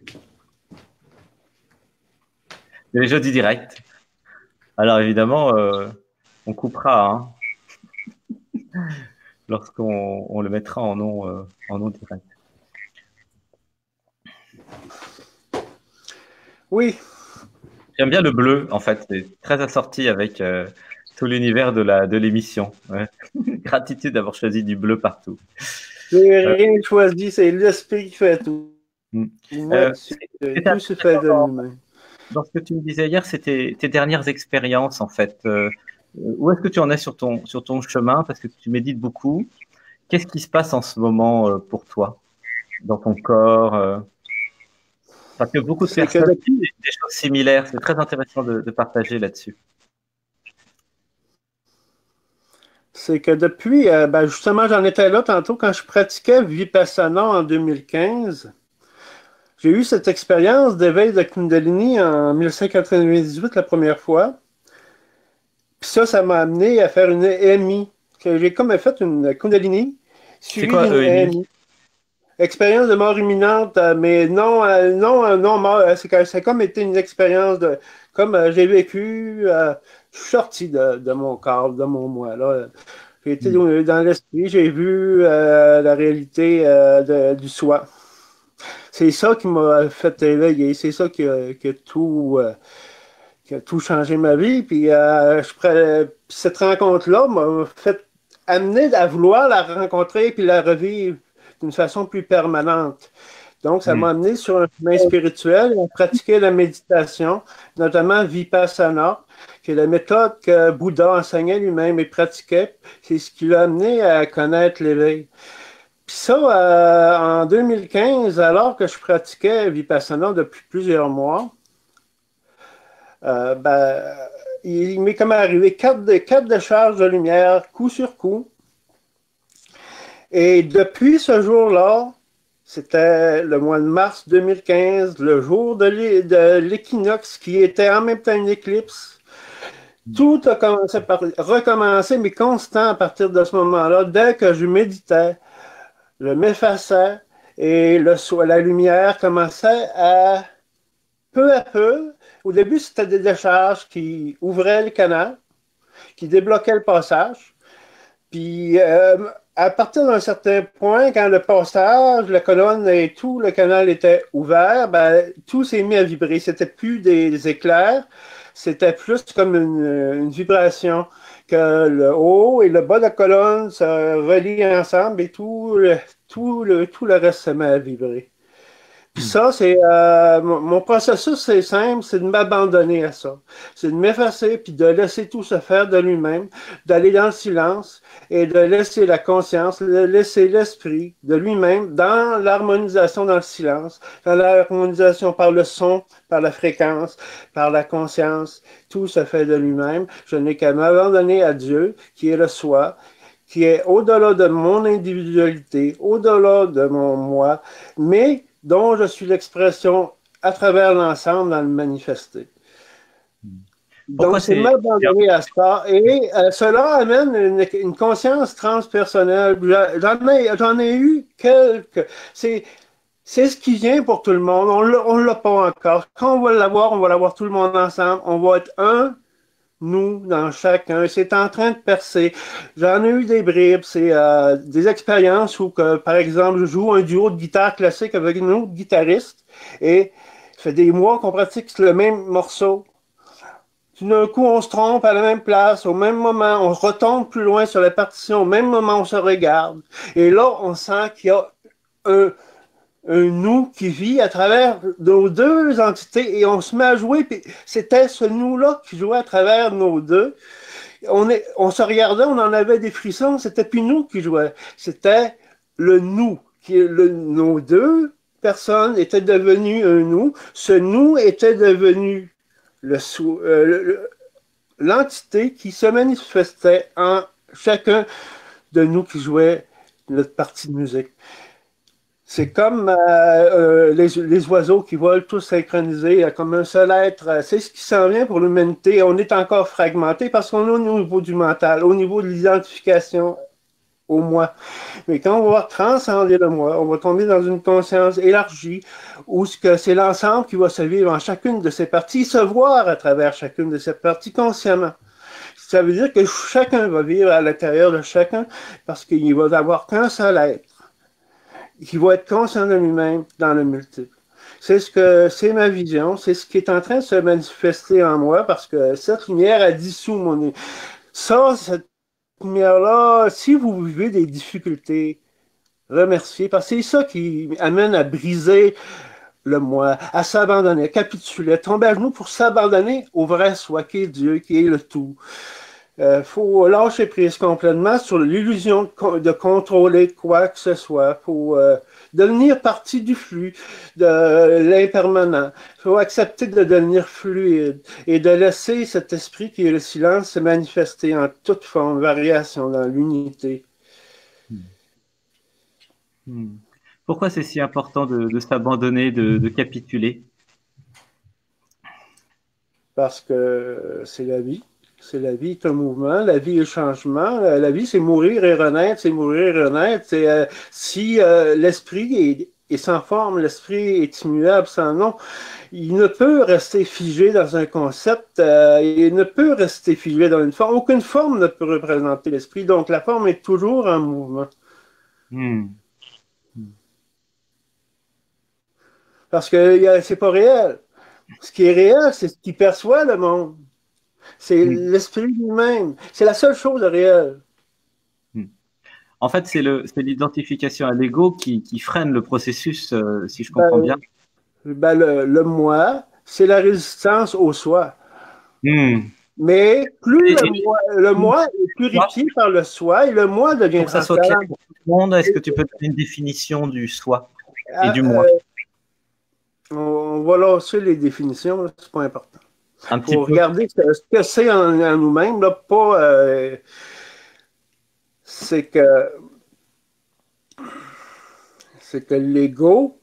C'est les jeudis directs. Alors évidemment, on coupera hein, lorsqu'on le mettra en nom direct. Oui. J'aime bien le bleu, en fait. C'est très assorti avec tout l'univers de l'émission. Ouais. Gratitude d'avoir choisi du bleu partout. J'ai rien choisi, c'est l'esprit qui fait tout. Moi, tout se fait de lui-même. Dans ce que tu me disais hier, c'était tes dernières expériences, en fait. Où est-ce que tu en es sur ton chemin? Parce que tu médites beaucoup. Qu'est-ce qui se passe en ce moment pour toi, dans ton corps? Parce que beaucoup de personnes disent des choses similaires. C'est très intéressant de partager là-dessus. C'est que depuis, justement, j'en étais là tantôt quand je pratiquais Vipassana en 2015. J'ai eu cette expérience d'éveil de Kundalini en 1998 la première fois. Puis ça m'a amené à faire une EMI. J'ai comme fait une Kundalini suivie d'une EMI. expérience de mort imminente, mais non mort. C'est comme été une expérience de, comme j'ai vécu, je suis sorti de mon corps, de mon moi. Là. J'ai été dans l'esprit, j'ai vu la réalité du soi. C'est ça qui m'a fait éveiller, c'est ça qui a tout changé ma vie. Puis cette rencontre-là m'a fait amener à vouloir la rencontrer puis la revivre d'une façon plus permanente. Donc, ça m'a amené sur un chemin spirituel, à pratiquer la méditation, notamment Vipassana, qui est la méthode que Bouddha enseignait lui-même et pratiquait. C'est ce qui l'a amené à connaître l'éveil. Puis ça, en 2015, alors que je pratiquais Vipassana depuis plusieurs mois, ben, il m'est comme arrivé quatre décharges de lumière, coup sur coup. Et depuis ce jour-là, c'était le mois de mars 2015, le jour de l'équinoxe, qui était en même temps une éclipse. Tout a commencé par recommencer, mais constant à partir de ce moment-là. Dès que je méditais, je m'effaçais et la lumière commençait à peu à peu. Au début, c'était des décharges qui ouvraient le canal, qui débloquaient le passage. Puis, à partir d'un certain point, quand le passage, la colonne et tout, le canal était ouvert, ben, tout s'est mis à vibrer. C'était plus des éclairs, c'était plus comme une vibration que le haut et le bas de la colonne se relient ensemble et tout le reste se met à vibrer. Puis ça, mon processus, c'est simple, c'est de m'abandonner à ça. C'est de m'effacer, puis de laisser tout se faire de lui-même, d'aller dans le silence et de laisser la conscience, de laisser l'esprit de lui-même dans l'harmonisation dans le silence, dans l'harmonisation par le son, par la fréquence, par la conscience. Tout se fait de lui-même. Je n'ai qu'à m'abandonner à Dieu, qui est le soi, qui est au-delà de mon individualité, au-delà de mon moi, mais dont je suis l'expression à travers l'ensemble dans le manifester. Donc, c'est m'abandonner à ça. Et cela amène une conscience transpersonnelle. J'en ai eu quelques. C'est ce qui vient pour tout le monde. On ne l'a pas encore. Quand on va l'avoir tout le monde ensemble. On va être un, nous, dans chacun. C'est en train de percer. J'en ai eu des bribes. C'est des expériences où, par exemple, je joue un duo de guitare classique avec un autre guitariste et ça fait des mois qu'on pratique le même morceau. Tout d'un coup, on se trompe à la même place, au même moment, on retombe plus loin sur la partition, au même moment, on se regarde. Et là, on sent qu'il y a un nous qui vit à travers nos deux entités et on se met à jouer. Puis c'était ce nous-là qui jouait à travers nos deux. On se regardait, on en avait des frissons, c'était plus nous qui jouait. C'était le nous. Nos deux personnes étaient devenues un nous. Ce nous était devenu l'entité qui se manifestait en chacun de nous qui jouait notre partie de musique. C'est comme les oiseaux qui volent tous synchronisés, comme un seul être. C'est ce qui s'en vient pour l'humanité. On est encore fragmenté parce qu'on est au niveau du mental, au niveau de l'identification au moi. Mais quand on va transcender le moi, on va tomber dans une conscience élargie où c'est l'ensemble qui va se vivre en chacune de ses parties, se voir à travers chacune de ses parties consciemment. Ça veut dire que chacun va vivre à l'intérieur de chacun parce qu'il va avoir qu'un seul être qui va être conscient de lui-même dans le multiple. C'est ma vision, c'est ce qui est en train de se manifester en moi parce que cette lumière a dissous mon... cette lumière-là, si vous vivez des difficultés, remerciez, parce que c'est ça qui amène à briser le moi, à s'abandonner, à capituler, à tomber à genoux pour s'abandonner au vrai soi qui est Dieu, qui est le tout. Faut lâcher prise complètement sur l'illusion de contrôler quoi que ce soit. Faut devenir partie du flux, de l'impermanent. Faut accepter de devenir fluide et de laisser cet esprit qui est le silence se manifester en toute forme, variation dans l'unité. Pourquoi c'est si important de s'abandonner, de capituler? Parce que c'est la vie. C'est la vie est un mouvement, la vie est le changement. La vie, c'est mourir et renaître, c'est mourir et renaître. Si l'esprit est sans forme, l'esprit est immuable, sans nom, il ne peut rester figé dans un concept, il ne peut rester figé dans une forme. Aucune forme ne peut représenter l'esprit, donc la forme est toujours en mouvement. Parce que c'est pas réel. Ce qui est réel, c'est ce qui perçoit le monde. C'est l'esprit lui-même. C'est la seule chose de réel. En fait, c'est l'identification à l'ego qui freine le processus, si je comprends bien. Le moi, c'est la résistance au soi. Mais plus le moi est purifié par le soi et le moi devient pour que ça soit clair pour tout le monde, est-ce que tu peux donner une définition du soi et du moi? On va lancer les définitions, c'est pas important. Un petit peu. Regarder ce que c'est en nous-mêmes, là, pas c'est que l'ego,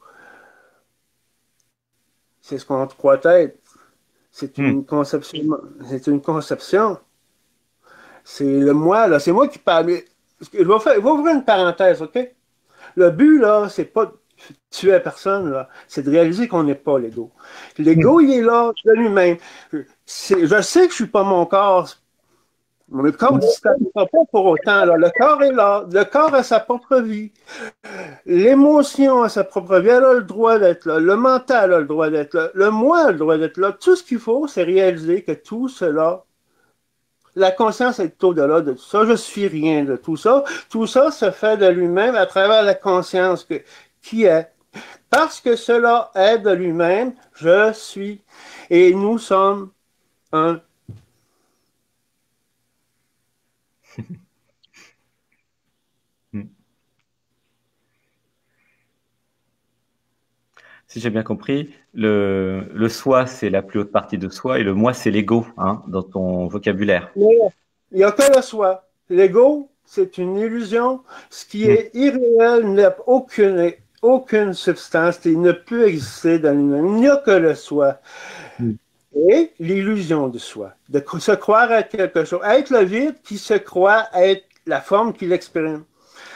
c'est ce qu'on croit être. C'est une conception. C'est une conception. C'est le moi, là. C'est moi qui parle. Je vais ouvrir une parenthèse, OK? Le but, là, c'est pas de tuer personne, là. C'est de réaliser qu'on n'est pas l'ego. L'ego, il est là de lui-même. Je sais que je suis pas mon corps. Le corps ne disparaît pas pour autant, là. Le corps est là. Le corps a sa propre vie. L'émotion a sa propre vie. Elle a le droit d'être là. Le mental a le droit d'être là. Le moi a le droit d'être là. Tout ce qu'il faut, c'est réaliser que tout cela, la conscience est au-delà de tout ça. Je suis rien de tout ça. Tout ça se fait de lui-même à travers la conscience qui est. Parce que cela est de lui-même, je suis. Et nous sommes un. Si j'ai bien compris, le soi, c'est la plus haute partie de soi et le moi, c'est l'ego, hein, dans ton vocabulaire. Mais il n'y a que le soi. L'ego, c'est une illusion. Ce qui est irréel n'a aucune substance. Il ne peut exister dans lui-même. Il n'y a que le soi. Et l'illusion de soi. De se croire être quelque chose. Être le vide qui se croit être la forme qu'il exprime.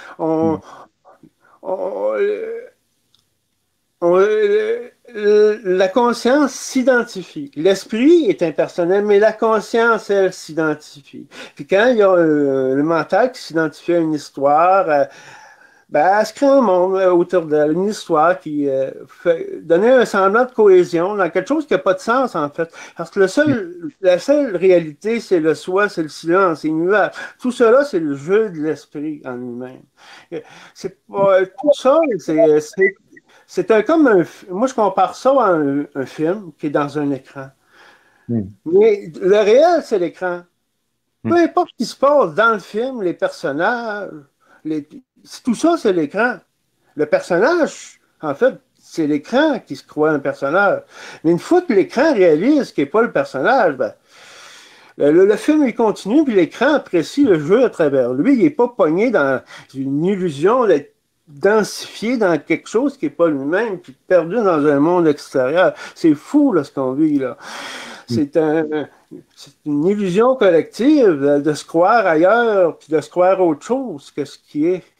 La conscience s'identifie. L'esprit est impersonnel, mais la conscience, elle, s'identifie. Puis quand il y a le mental qui s'identifie à une histoire, elle se crée un monde autour d'elle, une histoire qui fait donner un semblant de cohésion dans quelque chose qui n'a pas de sens, en fait. Parce que la seule réalité, c'est le soi, c'est le silence, c'est immuable. Tout cela, c'est le jeu de l'esprit en lui-même. C'est pas tout ça, c'est comme moi, je compare ça à un film qui est dans un écran. Mais le réel, c'est l'écran. Peu importe ce qui se passe dans le film, les personnages, tout ça, c'est l'écran. Le personnage, en fait, c'est l'écran qui se croit un personnage. Mais une fois que l'écran réalise qu'il n'est pas le personnage, le film, il continue, puis l'écran apprécie le jeu à travers lui. Il n'est pas pogné dans une illusion d'être densifié dans quelque chose qui n'est pas lui-même, puis perdu dans un monde extérieur. C'est fou, là, ce qu'on vit, là. C'est une illusion collective de se croire ailleurs, puis de se croire autre chose que ce qui est.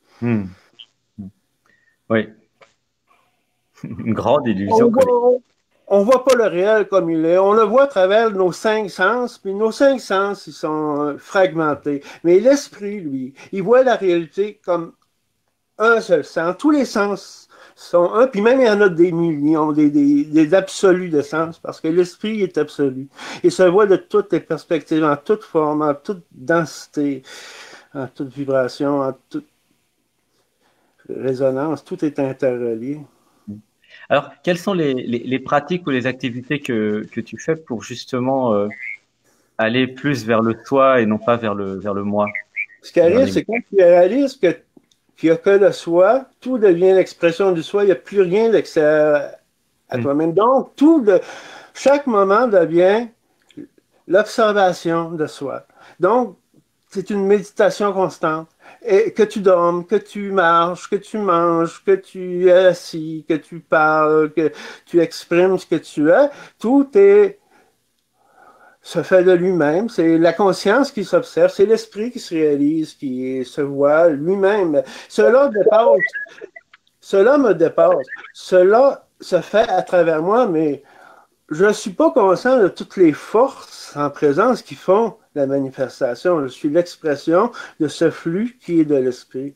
Oui. Une grande illusion collective. On voit pas le réel comme il est. On le voit à travers nos 5 sens, puis nos 5 sens, ils sont fragmentés. Mais l'esprit, lui, il voit la réalité comme un seul sens. Tous les sens sont un, puis même il y en a des millions, des absolus de sens, parce que l'esprit est absolu. Il se voit de toutes les perspectives, en toute forme, en toute densité, en toute vibration, en toute résonance. Tout est interrelié. Alors, quelles sont les pratiques ou les activités que tu fais pour justement aller plus vers le soi et non pas vers le moi? Ce qui arrive, c'est quand tu réalises qu'il n'y a que le soi, tout devient l'expression du soi, il n'y a plus rien d'extérieur à toi-même. Donc, chaque moment devient l'observation de soi. Donc, c'est une méditation constante. Et que tu dormes, que tu marches, que tu manges, que tu es assis, que tu parles, que tu exprimes ce que tu es, tout est se fait de lui-même. C'est la conscience qui s'observe, c'est l'esprit qui se réalise, qui se voit lui-même. Cela me dépasse. Cela se fait à travers moi, mais je ne suis pas conscient de toutes les forces en présence qui font la manifestation. Je suis l'expression de ce flux qui est de l'esprit.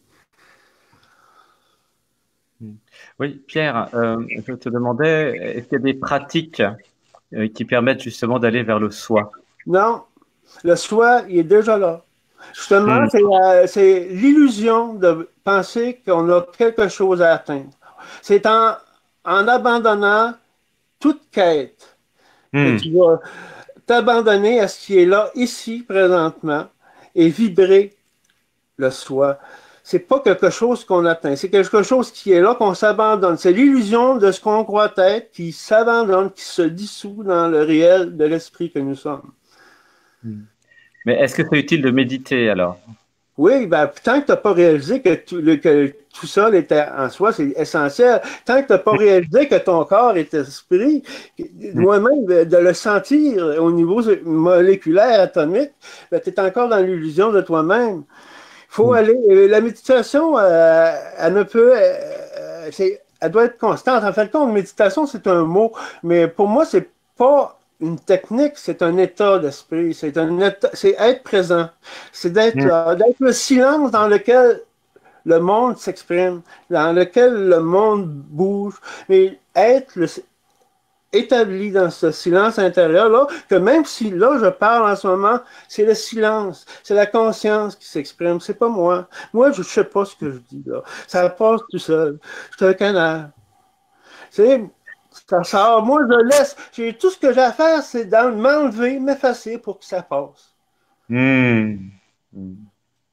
Oui, Pierre, je te demandais, est-ce qu'il y a des pratiques qui permettent justement d'aller vers le soi? Non, le soi, il est déjà là. Justement, Hmm. c'est l'illusion de penser qu'on a quelque chose à atteindre. C'est en abandonnant toute quête que Hmm. tu vas t'abandonner à ce qui est là, ici, présentement, et vibrer le soi. C'est pas quelque chose qu'on atteint, c'est quelque chose qui est là, qu'on s'abandonne. C'est l'illusion de ce qu'on croit être qui s'abandonne, qui se dissout dans le réel de l'esprit que nous sommes. Hmm. Mais est-ce que c'est utile de méditer alors? Oui, ben, tant que tu n'as pas réalisé que tout ça était en soi, c'est essentiel. Tant que tu n'as pas réalisé que ton corps est esprit, Hmm. moi-même, de le sentir au niveau moléculaire, atomique, ben, tu es encore dans l'illusion de toi-même. Il faut Hmm. aller. La méditation, elle ne peut. Elle doit être constante. En fait, compte, méditation, c'est un mot, mais pour moi, c'est pas une technique, c'est un état d'esprit. C'est être présent. C'est d'être Hmm. là, d'être le silence dans lequel le monde s'exprime, dans lequel le monde bouge, mais être établi dans ce silence intérieur-là, que même si là, je parle en ce moment, c'est le silence, c'est la conscience qui s'exprime, c'est pas moi. Moi, je sais pas ce que je dis là. Ça passe tout seul. Je suis un canard. C'est, ça sort. Moi, je laisse. Tout ce que j'ai à faire, c'est m'enlever, m'effacer pour que ça passe. Hmm. Hmm.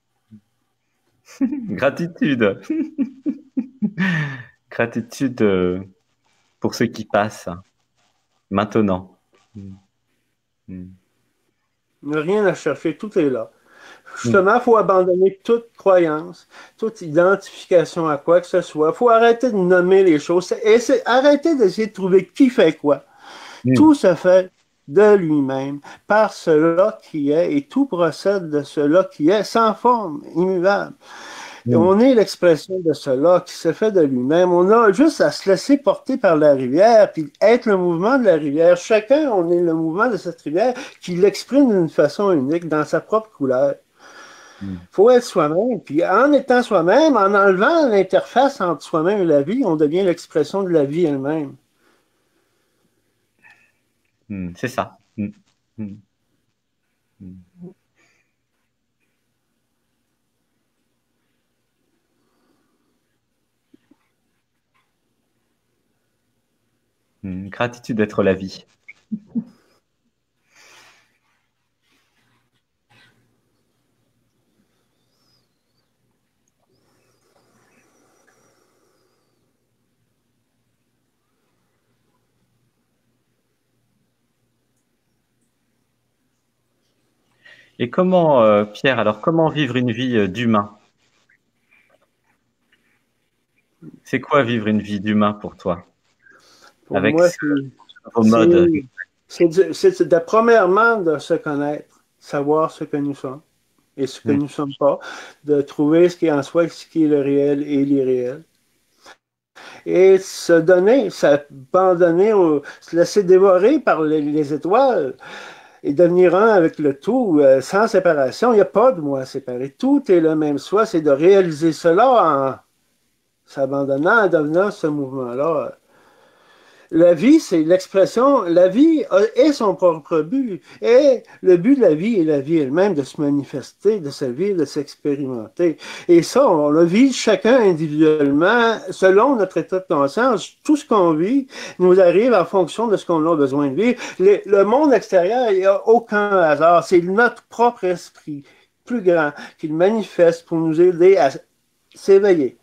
Gratitude. Gratitude pour ce qui passe maintenant. Hmm. Hmm. Rien à chercher, tout est là. Hmm. Justement, il faut abandonner toute croyance, toute identification à quoi que ce soit. Il faut arrêter de nommer les choses et arrêter d'essayer de trouver qui fait quoi. Hmm. Tout se fait de lui-même, par cela qui est, et tout procède de cela qui est, sans forme, immuable. Et Hmm. on est l'expression de cela qui se fait de lui-même. On a juste à se laisser porter par la rivière, puis être le mouvement de la rivière. Chacun, on est le mouvement de cette rivière qui l'exprime d'une façon unique, dans sa propre couleur. Hmm. Il faut être soi-même. Puis en étant soi-même, en enlevant l'interface entre soi-même et la vie, on devient l'expression de la vie elle-même. Hmm. C'est ça. Hmm. Hmm. Hmm. Hmm. Gratitude d'être la vie. Et comment, Pierre, alors comment vivre une vie d'humain? C'est quoi vivre une vie d'humain pour toi? Pour Avec moi, ce nouveau mode. premièrement de se connaître, savoir ce que nous sommes et ce que Hmm. nous ne sommes pas, de trouver ce qui est en soi, ce qui est le réel et l'irréel. Et se donner, s'abandonner, se laisser dévorer par les étoiles et devenir un avec le tout, sans séparation. Il n'y a pas de moi séparé. Tout est le même soi. C'est de réaliser cela en s'abandonnant, en devenant ce mouvement-là. La vie, c'est l'expression, est son propre but. Et le but de la vie est la vie elle-même, de se manifester, de se vivre, de s'expérimenter. Et ça, on le vit chacun individuellement, selon notre état de conscience. Tout ce qu'on vit nous arrive en fonction de ce qu'on a besoin de vivre. Le monde extérieur, il n'y a aucun hasard. C'est notre propre esprit plus grand qui le manifeste pour nous aider à s'éveiller.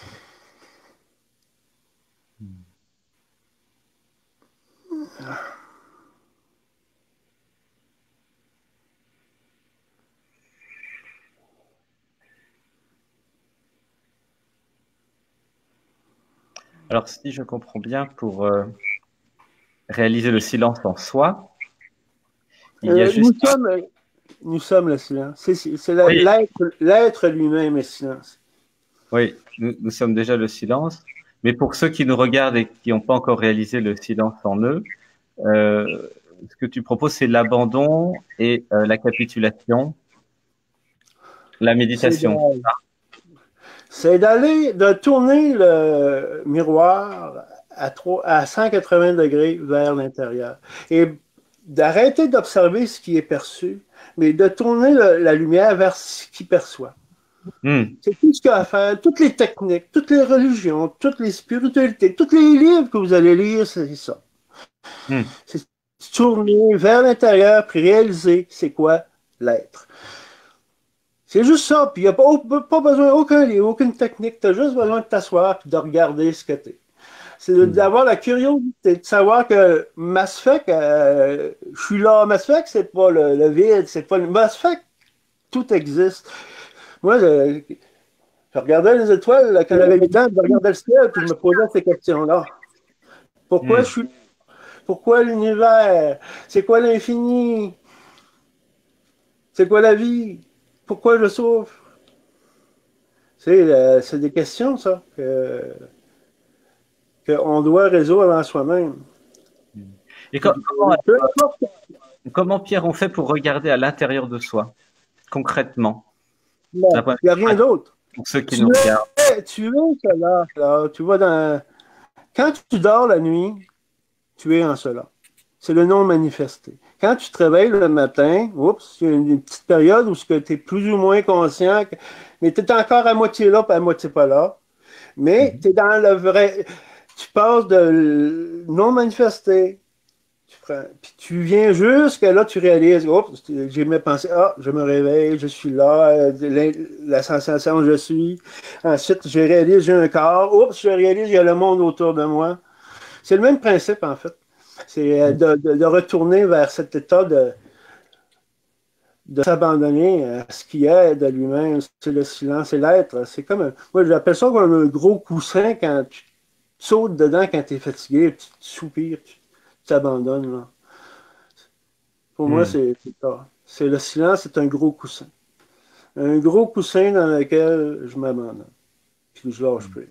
Alors, si je comprends bien, pour réaliser le silence en soi, Il y a juste... Nous sommes le silence. C'est Oui. l'être lui-même est silence. Oui, nous sommes déjà le silence. Mais pour ceux qui nous regardent et qui n'ont pas encore réalisé le silence en eux, ce que tu proposes, c'est l'abandon et la capitulation, la méditation. C'est de tourner le miroir à 180 degrés vers l'intérieur et d'arrêter d'observer ce qui est perçu, mais de tourner la lumière vers ce qu'il perçoit. C'est tout ce qu'il y a à faire, toutes les techniques, toutes les religions, toutes les spiritualités, tous les livres que vous allez lire, c'est ça. C'est tourner vers l'intérieur puis réaliser c'est quoi l'être. C'est juste ça, puis il n'y a pas besoin d'aucun livre, aucune technique, tu as juste besoin de t'asseoir et de regarder ce que tu es. C'est d'avoir la curiosité, de savoir que Mass Effect, je suis là, Mass Effect, c'est pas le vide, c'est pas le Mass Effect, tout existe. Moi, je regardais les étoiles quand j'avais 8 ans, je regardais le ciel, puis je me posais ces questions-là. Pourquoi je suis... Pourquoi l'univers? C'est quoi l'infini? C'est quoi la vie? Pourquoi je souffre? C'est des questions, ça, qu'on doit résoudre en soi-même. Et comment, Pierre, on fait pour regarder à l'intérieur de soi, concrètement? Il n'y a rien d'autre. Pour ceux qui nous regardent. Tu es cela. Là, tu vois quand tu dors la nuit, tu es en cela. C'est le non manifesté. Quand tu te réveilles le matin, il y a une petite période où tu es plus ou moins conscient, mais tu es encore à moitié là, pas à moitié pas là. Mais tu es dans le vrai. Tu passes de non manifesté. Puis tu viens jusqu'à là, tu réalises, j'ai mes pensées, je me réveille, je suis là, la sensation, je suis. Ensuite, je réalise, j'ai un corps, je réalise, il y a le monde autour de moi. C'est le même principe, en fait. C'est de retourner vers cet état de s'abandonner à ce qui est de lui-même. C'est le silence, c'est l'être. C'est comme, moi, j'appelle ça comme un gros coussin quand tu sautes dedans quand tu es fatigué, tu soupires, tu t'abandonnes, là. Pour moi, c'est ça. C'est le silence, c'est un gros coussin. Un gros coussin dans lequel je m'abandonne. Puis je lâche plus.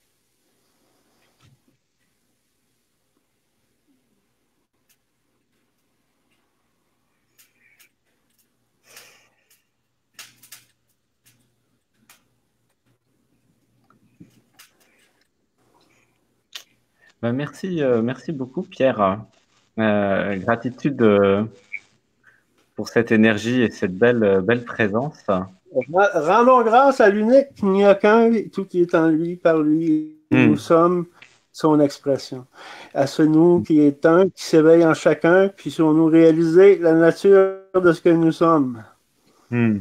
Merci beaucoup, Pierre. Gratitude pour cette énergie et cette belle présence. Rendons grâce à l'unique, il n'y a qu'un, tout qui est en lui, par lui. Nous sommes son expression. À ce nous qui est un, qui s'éveille en chacun, puis sur nous réaliser la nature de ce que nous sommes. Et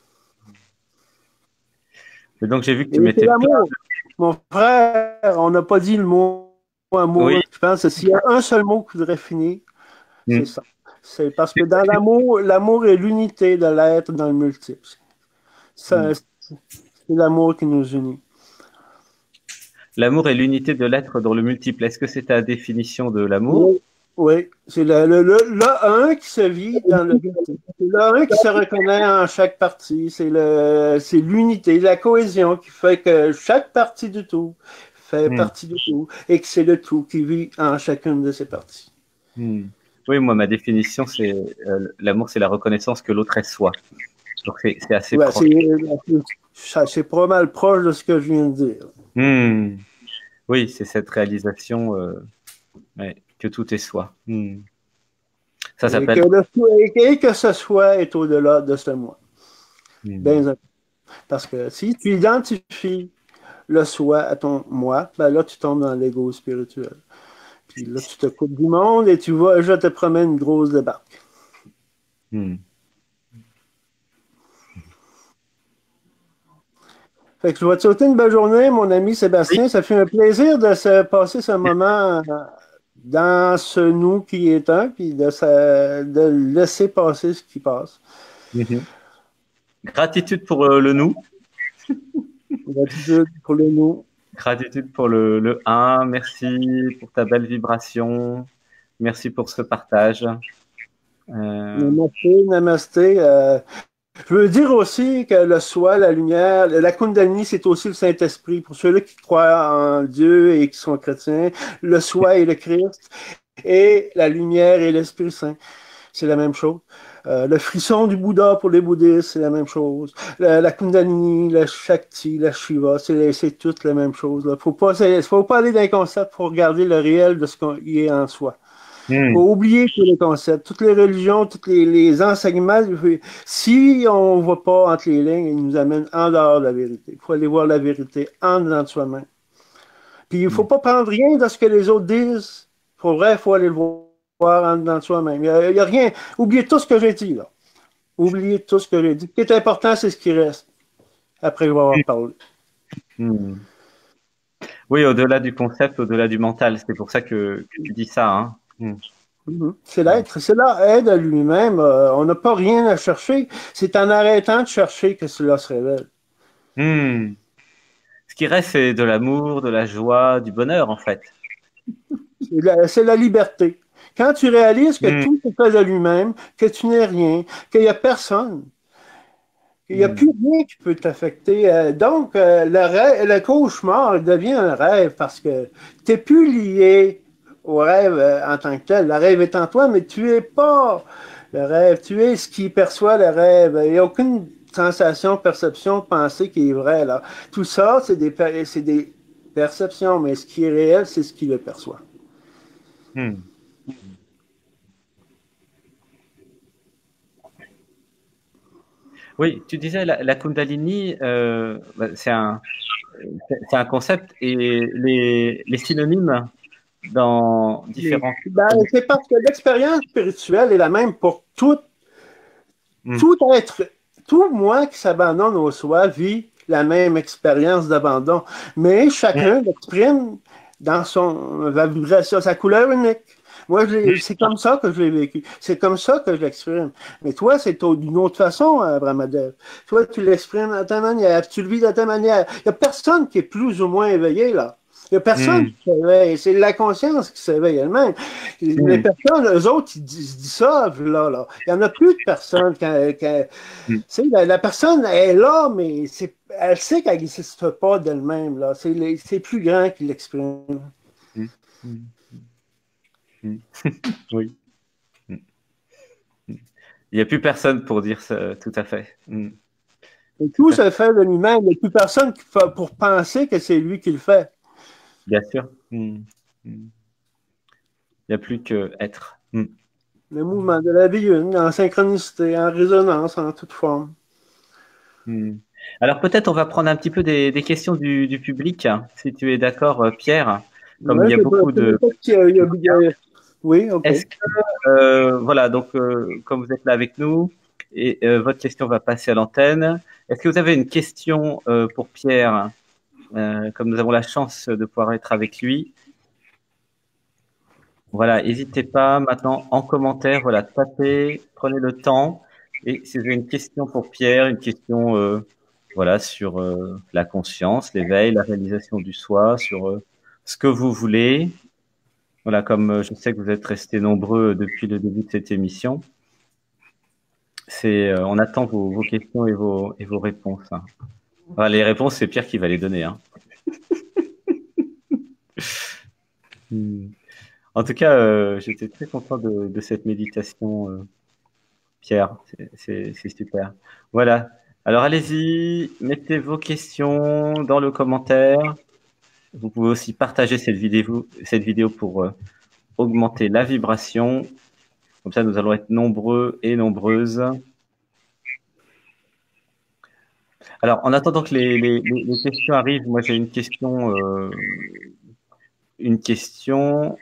donc, j'ai vu que tu mettais l'amour. Mon frère, on n'a pas dit le mot amour. Oui. Je pense que s'il y a un seul mot qui devrait finir, c'est ça. C'est parce que dans l'amour est l'unité de l'être dans le multiple. C'est l'amour qui nous unit. L'amour est l'unité de l'être dans le multiple. Est-ce que c'est ta définition de l'amour? Oui. C'est le un qui se vit dans le multiple. C'est le un qui se reconnaît en chaque partie. C'est l'unité, la cohésion qui fait que chaque partie du tout fait partie du tout et que c'est le tout qui vit en chacune de ses parties. Oui, moi, ma définition, c'est l'amour, c'est la reconnaissance que l'autre est soi. Donc, c'est assez proche. C'est pas mal proche de ce que je viens de dire. Oui, c'est cette réalisation que tout est soi. Ça s'appelle... Et que ce soit est au-delà de ce moi. Parce que si tu identifies le soi à ton moi, ben là, tu tombes dans l'ego spirituel. Puis là, tu te coupes du monde et tu vois, je te promets une grosse débarque. Fait que je vais te souhaiter une belle journée, mon ami Sébastien. Ça fait un plaisir de se passer ce moment dans ce nous qui est un, puis de laisser passer ce qui passe. Gratitude pour le nous. Gratitude pour le nous. Gratitude pour le 1. Merci pour ta belle vibration. Merci pour ce partage. Namasté, namasté. Je veux dire aussi que le soi, la lumière, la Kundalini, c'est aussi le Saint-Esprit. Pour ceux-là qui croient en Dieu et qui sont chrétiens, le soi est le Christ et la lumière est l'Esprit Saint. C'est la même chose. Le frisson du Bouddha pour les bouddhistes, c'est la même chose. La Kundalini, la Shakti, la Shiva, c'est toute la même chose. Il ne faut pas aller dans les concepts, il faut regarder le réel de ce qui est en soi. Il faut oublier tous les concepts, toutes les religions, tous les enseignements. Si on ne voit pas entre les lignes, ils nous amènent en dehors de la vérité. Il faut aller voir la vérité en dedans de soi-même. Puis il ne faut pas prendre rien de ce que les autres disent. Pour vrai, il faut aller le voir en dedans de soi-même. Il y a rien. Oubliez tout ce que j'ai dit, là. Oubliez tout ce que j'ai dit. Ce qui est important, c'est ce qui reste. Après, je vais avoir parlé. Oui, au-delà du concept, au-delà du mental. C'est pour ça que tu dis ça. Hein. C'est l'être, c'est l'aide à lui-même. On n'a pas rien à chercher. C'est en arrêtant de chercher que cela se révèle. Ce qui reste, c'est de l'amour, de la joie, du bonheur, en fait. C'est la liberté. Quand tu réalises que tout est fait de lui-même, que tu n'es rien, qu'il n'y a personne, qu'il n'y a plus rien qui peut t'affecter. Donc, le cauchemar devient un rêve parce que tu n'es plus lié au rêve en tant que tel. Le rêve est en toi, mais tu n'es pas le rêve. Tu es ce qui perçoit le rêve. Il n'y a aucune sensation, perception, pensée qui est vraie. Là. Tout ça, c'est des perceptions, mais ce qui est réel, c'est ce qui le perçoit. Oui, tu disais la Kundalini, c'est un concept et les synonymes dans différents. C'est parce que l'expérience spirituelle est la même pour tout être, tout moi qui s'abandonne au soi vit la même expérience d'abandon, mais chacun l'exprime dans son vibration, sa couleur unique. Moi, c'est comme ça que je l'ai vécu. C'est comme ça que je l'exprime. Mais toi, c'est d'une autre façon, Brahmadev. Toi, tu l'exprimes à ta manière, tu le vis de ta manière. Il n'y a personne qui est plus ou moins éveillé, là. Il n'y a personne qui s'éveille. C'est la conscience qui s'éveille elle-même. Les personnes, eux autres, ils se dissolvent, là. Il n'y en a plus de personnes. La personne est là, mais elle sait qu'elle n'existe pas d'elle-même, là. C'est plus grand qui l'exprime. Oui. Il n'y a plus personne pour dire ça, tout à fait. Et tout se fait de lui-même. Il n'y a plus personne pour penser que c'est lui qui le fait. Bien sûr. Il n'y a plus que être. Le mouvement de la vie une, en synchronicité, en résonance, en toute forme. Alors peut-être on va prendre un petit peu des questions du public, si tu es d'accord, Pierre. Comme il y a beaucoup de... Oui, ok. Est-ce que, voilà, donc comme vous êtes là avec nous, et votre question va passer à l'antenne, est-ce que vous avez une question pour Pierre, comme nous avons la chance de pouvoir être avec lui? Voilà, n'hésitez pas maintenant en commentaire, voilà, tapez, prenez le temps. Et si vous avez une question pour Pierre, une question voilà, sur la conscience, l'éveil, la réalisation du soi, sur ce que vous voulez. Voilà, comme je sais que vous êtes restés nombreux depuis le début de cette émission. On attend vos questions et vos réponses. Hein. Enfin, les réponses, c'est Pierre qui va les donner. Hein. En tout cas, j'étais très content de cette méditation, Pierre. C'est super. Voilà. Alors allez-y, mettez vos questions dans le commentaire. Vous pouvez aussi partager cette vidéo pour augmenter la vibration. Comme ça, nous allons être nombreux et nombreuses. Alors, en attendant que les questions arrivent, moi j'ai une question. Une question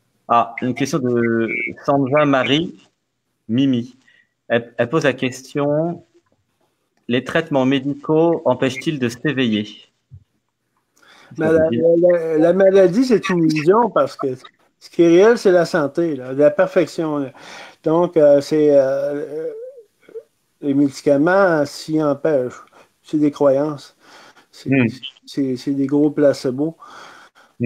de Sandra Marie Mimi. Elle pose la question: les traitements médicaux empêchent-ils de s'éveiller? La maladie, c'est une illusion parce que ce qui est réel, c'est la santé, là, la perfection. Là. Donc, les médicaments s'y empêchent. C'est des croyances. C'est des gros placebos.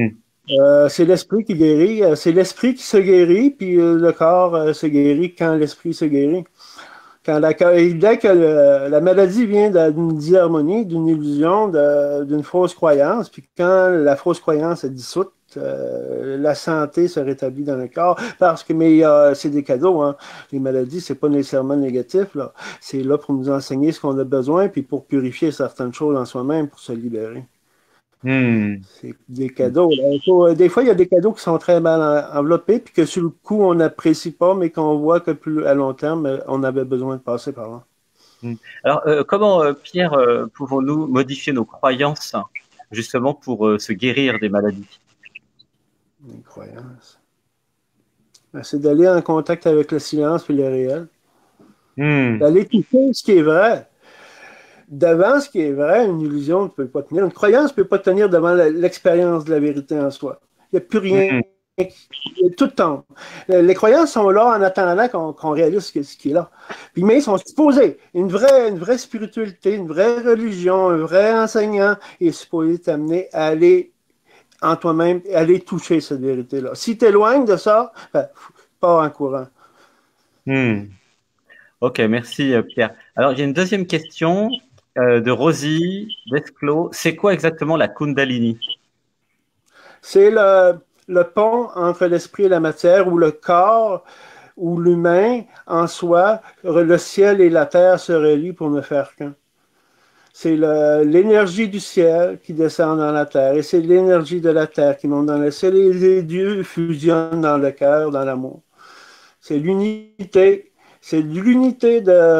C'est l'esprit qui guérit. C'est l'esprit qui se guérit, puis le corps se guérit quand l'esprit se guérit. Et dès que la maladie vient d'une disharmonie, d'une illusion, d'une fausse croyance, puis quand la fausse croyance est dissoute, la santé se rétablit dans le corps. Mais c'est des cadeaux, hein. Les maladies, c'est pas nécessairement négatif, là. C'est là pour nous enseigner ce qu'on a besoin, puis pour purifier certaines choses en soi-même, pour se libérer. Hmm. C'est des cadeaux. Des fois, il y a des cadeaux qui sont très mal enveloppés, puis que sur le coup, on n'apprécie pas, mais qu'on voit que plus à long terme, on avait besoin de passer par là. Hmm. Alors, comment, Pierre, pouvons-nous modifier nos croyances justement pour se guérir des maladies? Les croyances. C'est d'aller en contact avec le silence et le réel. Hmm. D'aller toucher ce qui est vrai. Devant ce qui est vrai, une illusion ne peut pas tenir. Une croyance ne peut pas tenir devant l'expérience de la vérité en soi. Il n'y a plus rien. Hmm. Tout le temps. Les croyances sont là en attendant qu'on réalise ce qui est là. Puis, mais ils sont supposés. Une vraie spiritualité, une vraie religion, un vrai enseignant est supposé t'amener à aller en toi-même, à aller toucher cette vérité-là. Si tu éloignes de ça, ben, pars en courant. Hmm. Ok, merci Pierre. Alors, j'ai une deuxième question de Rosie Desclos. C'est quoi exactement la Kundalini? C'est le pont entre l'esprit et la matière, ou le corps, ou l'humain en soi, le ciel et la terre se relient pour ne faire qu'un. C'est l'énergie du ciel qui descend dans la terre, et c'est l'énergie de la terre qui monte dans le ciel, et les dieux fusionnent dans le cœur, dans l'amour. C'est l'unité, c'est l'unité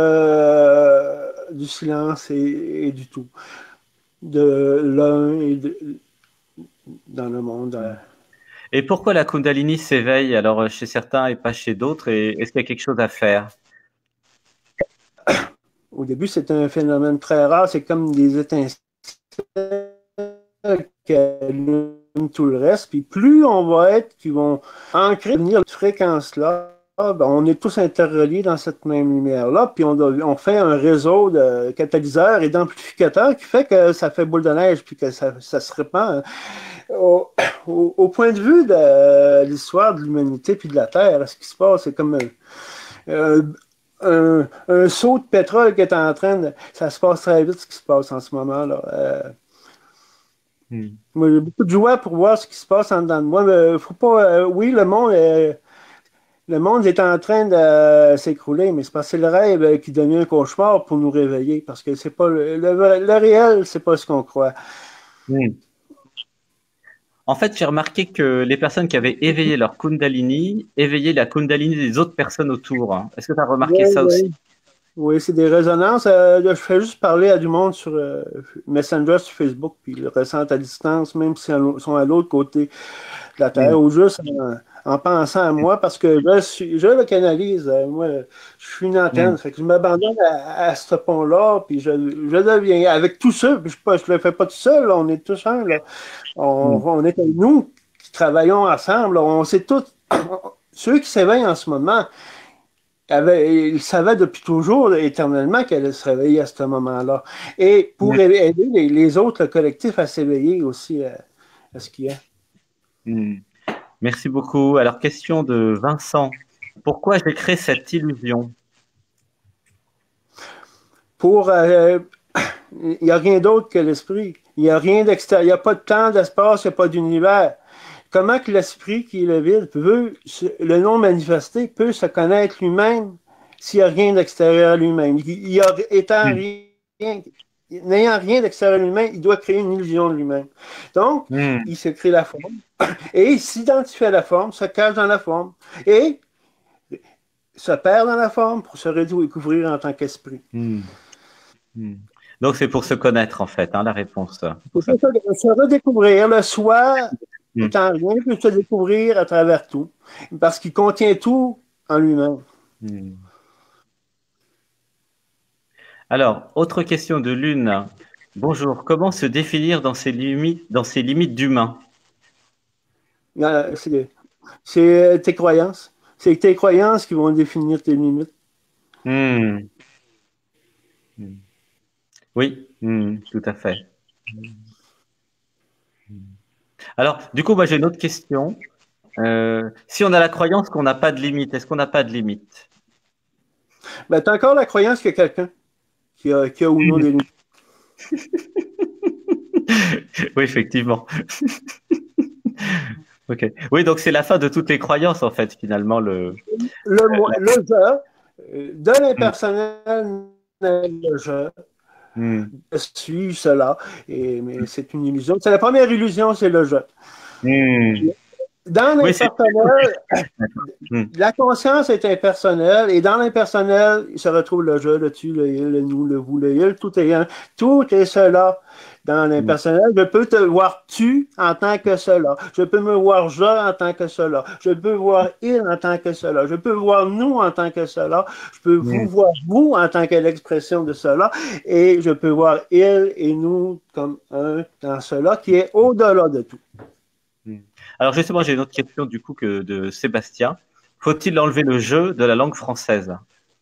du silence et du tout, de l'un dans le monde. Et pourquoi la Kundalini s'éveille alors chez certains et pas chez d'autres? Et est-ce qu'il y a quelque chose à faire? Au début, c'est un phénomène très rare, c'est comme des étincelles qui allument tout le reste. Puis plus on va être, qui vont ancrer, venir cette fréquence-là, ben, on est tous interreliés dans cette même lumière-là. Puis on fait un réseau de catalyseurs et d'amplificateurs qui fait que ça fait boule de neige, puis que ça se répand. Au point de vue de l'histoire de l'humanité puis de la Terre, ce qui se passe, c'est comme un, un saut de pétrole qui est en train de. Ça se passe très vite, ce qui se passe en ce moment, là. Hmm. Moi, j'ai beaucoup de joie pour voir ce qui se passe en dedans de moi. Mais faut pas. Oui, le monde est en train de s'écrouler, mais c'est parce que c'est le rêve qui devient un cauchemar pour nous réveiller. Parce que c'est pas le réel, c'est pas ce qu'on croit. Hmm. En fait, j'ai remarqué que les personnes qui avaient éveillé leur Kundalini éveillaient la Kundalini des autres personnes autour, hein. Est-ce que tu as remarqué Oui, ça aussi? oui. Oui, c'est des résonances. Je fais juste parler à du monde sur Messenger sur Facebook, puis ils le ressentent à distance, même si ils sont à l'autre côté de la Hmm. Terre, ou juste en pensant à moi, parce que je le canalise. Moi, je suis une Hmm. antenne, fait que je m'abandonne à ce pont-là, puis je deviens, avec tous ceux, puis je le fais pas tout seul, là, on est tous un, là. Hmm. On est nous qui travaillons ensemble, là. On sait tous, ceux qui s'éveillent en ce moment, il savait depuis toujours, éternellement, qu'elle allait se réveiller à ce moment-là. Et pour Hmm. aider les autres, le collectif, à s'éveiller aussi à ce qu'il y a. Hmm. Merci beaucoup. Alors, question de Vincent. Pourquoi j'ai créé cette illusion? Pour, il n'y a rien d'autre que l'esprit. Il n'y a rien d'extérieur. Il n'y a pas de temps, d'espace, il n'y a pas d'univers. Comment que l'esprit, qui est le vide, le non manifesté, peut se connaître lui-même s'il n'y a rien d'extérieur à lui-même? Étant Hmm. rien, n'ayant rien d'extérieur à lui-même, il doit créer une illusion de lui-même. Donc, Hmm. il se crée la forme et il s'identifie à la forme, se cache dans la forme et se perd dans la forme pour se redécouvrir en tant qu'esprit. Hmm. Hmm. Donc, c'est pour se connaître, en fait, hein, la réponse. Pour C'est ça. ça, se redécouvrir. Le soi Hmm. étant rien peut se découvrir à travers tout parce qu'il contient tout en lui-même. Hmm. Alors, autre question de Lune. Bonjour. Comment se définir dans ses limites d'humain? C'est tes croyances. C'est tes croyances qui vont définir tes limites. Hmm. Hmm. Oui, tout à fait. Alors, du coup, moi, j'ai une autre question. Si on a la croyance qu'on n'a pas de limite, est-ce qu'on n'a pas de limite? Ben, t'as encore la croyance qu'il y a quelqu'un qui a ou non des limites. Oui, effectivement. Ok. Oui, donc c'est la fin de toutes les croyances, en fait, finalement. Le je, de Hmm. l'impersonnel naît le je suis cela, mais c'est une illusion. C'est la première illusion, c'est le je. Hmm. Dans Oui, c'est. l'impersonnel, Hmm. la conscience est impersonnelle et dans l'impersonnel, il se retrouve le je, le tu, le il, le nous, le vous, le il, tout est un. Tout est cela. Dans Hmm. l'impersonnel, je peux te voir tu en tant que cela. Je peux me voir je en tant que cela. Je peux voir il en tant que cela. Je peux voir nous en tant que cela. Je peux Hmm. vous voir vous en tant que l'expression de cela. Et je peux voir il et nous comme un dans cela qui est au-delà de tout. Hmm. Alors, justement, j'ai une autre question, du coup, que de Sébastien. Faut-il enlever le jeu de la langue française?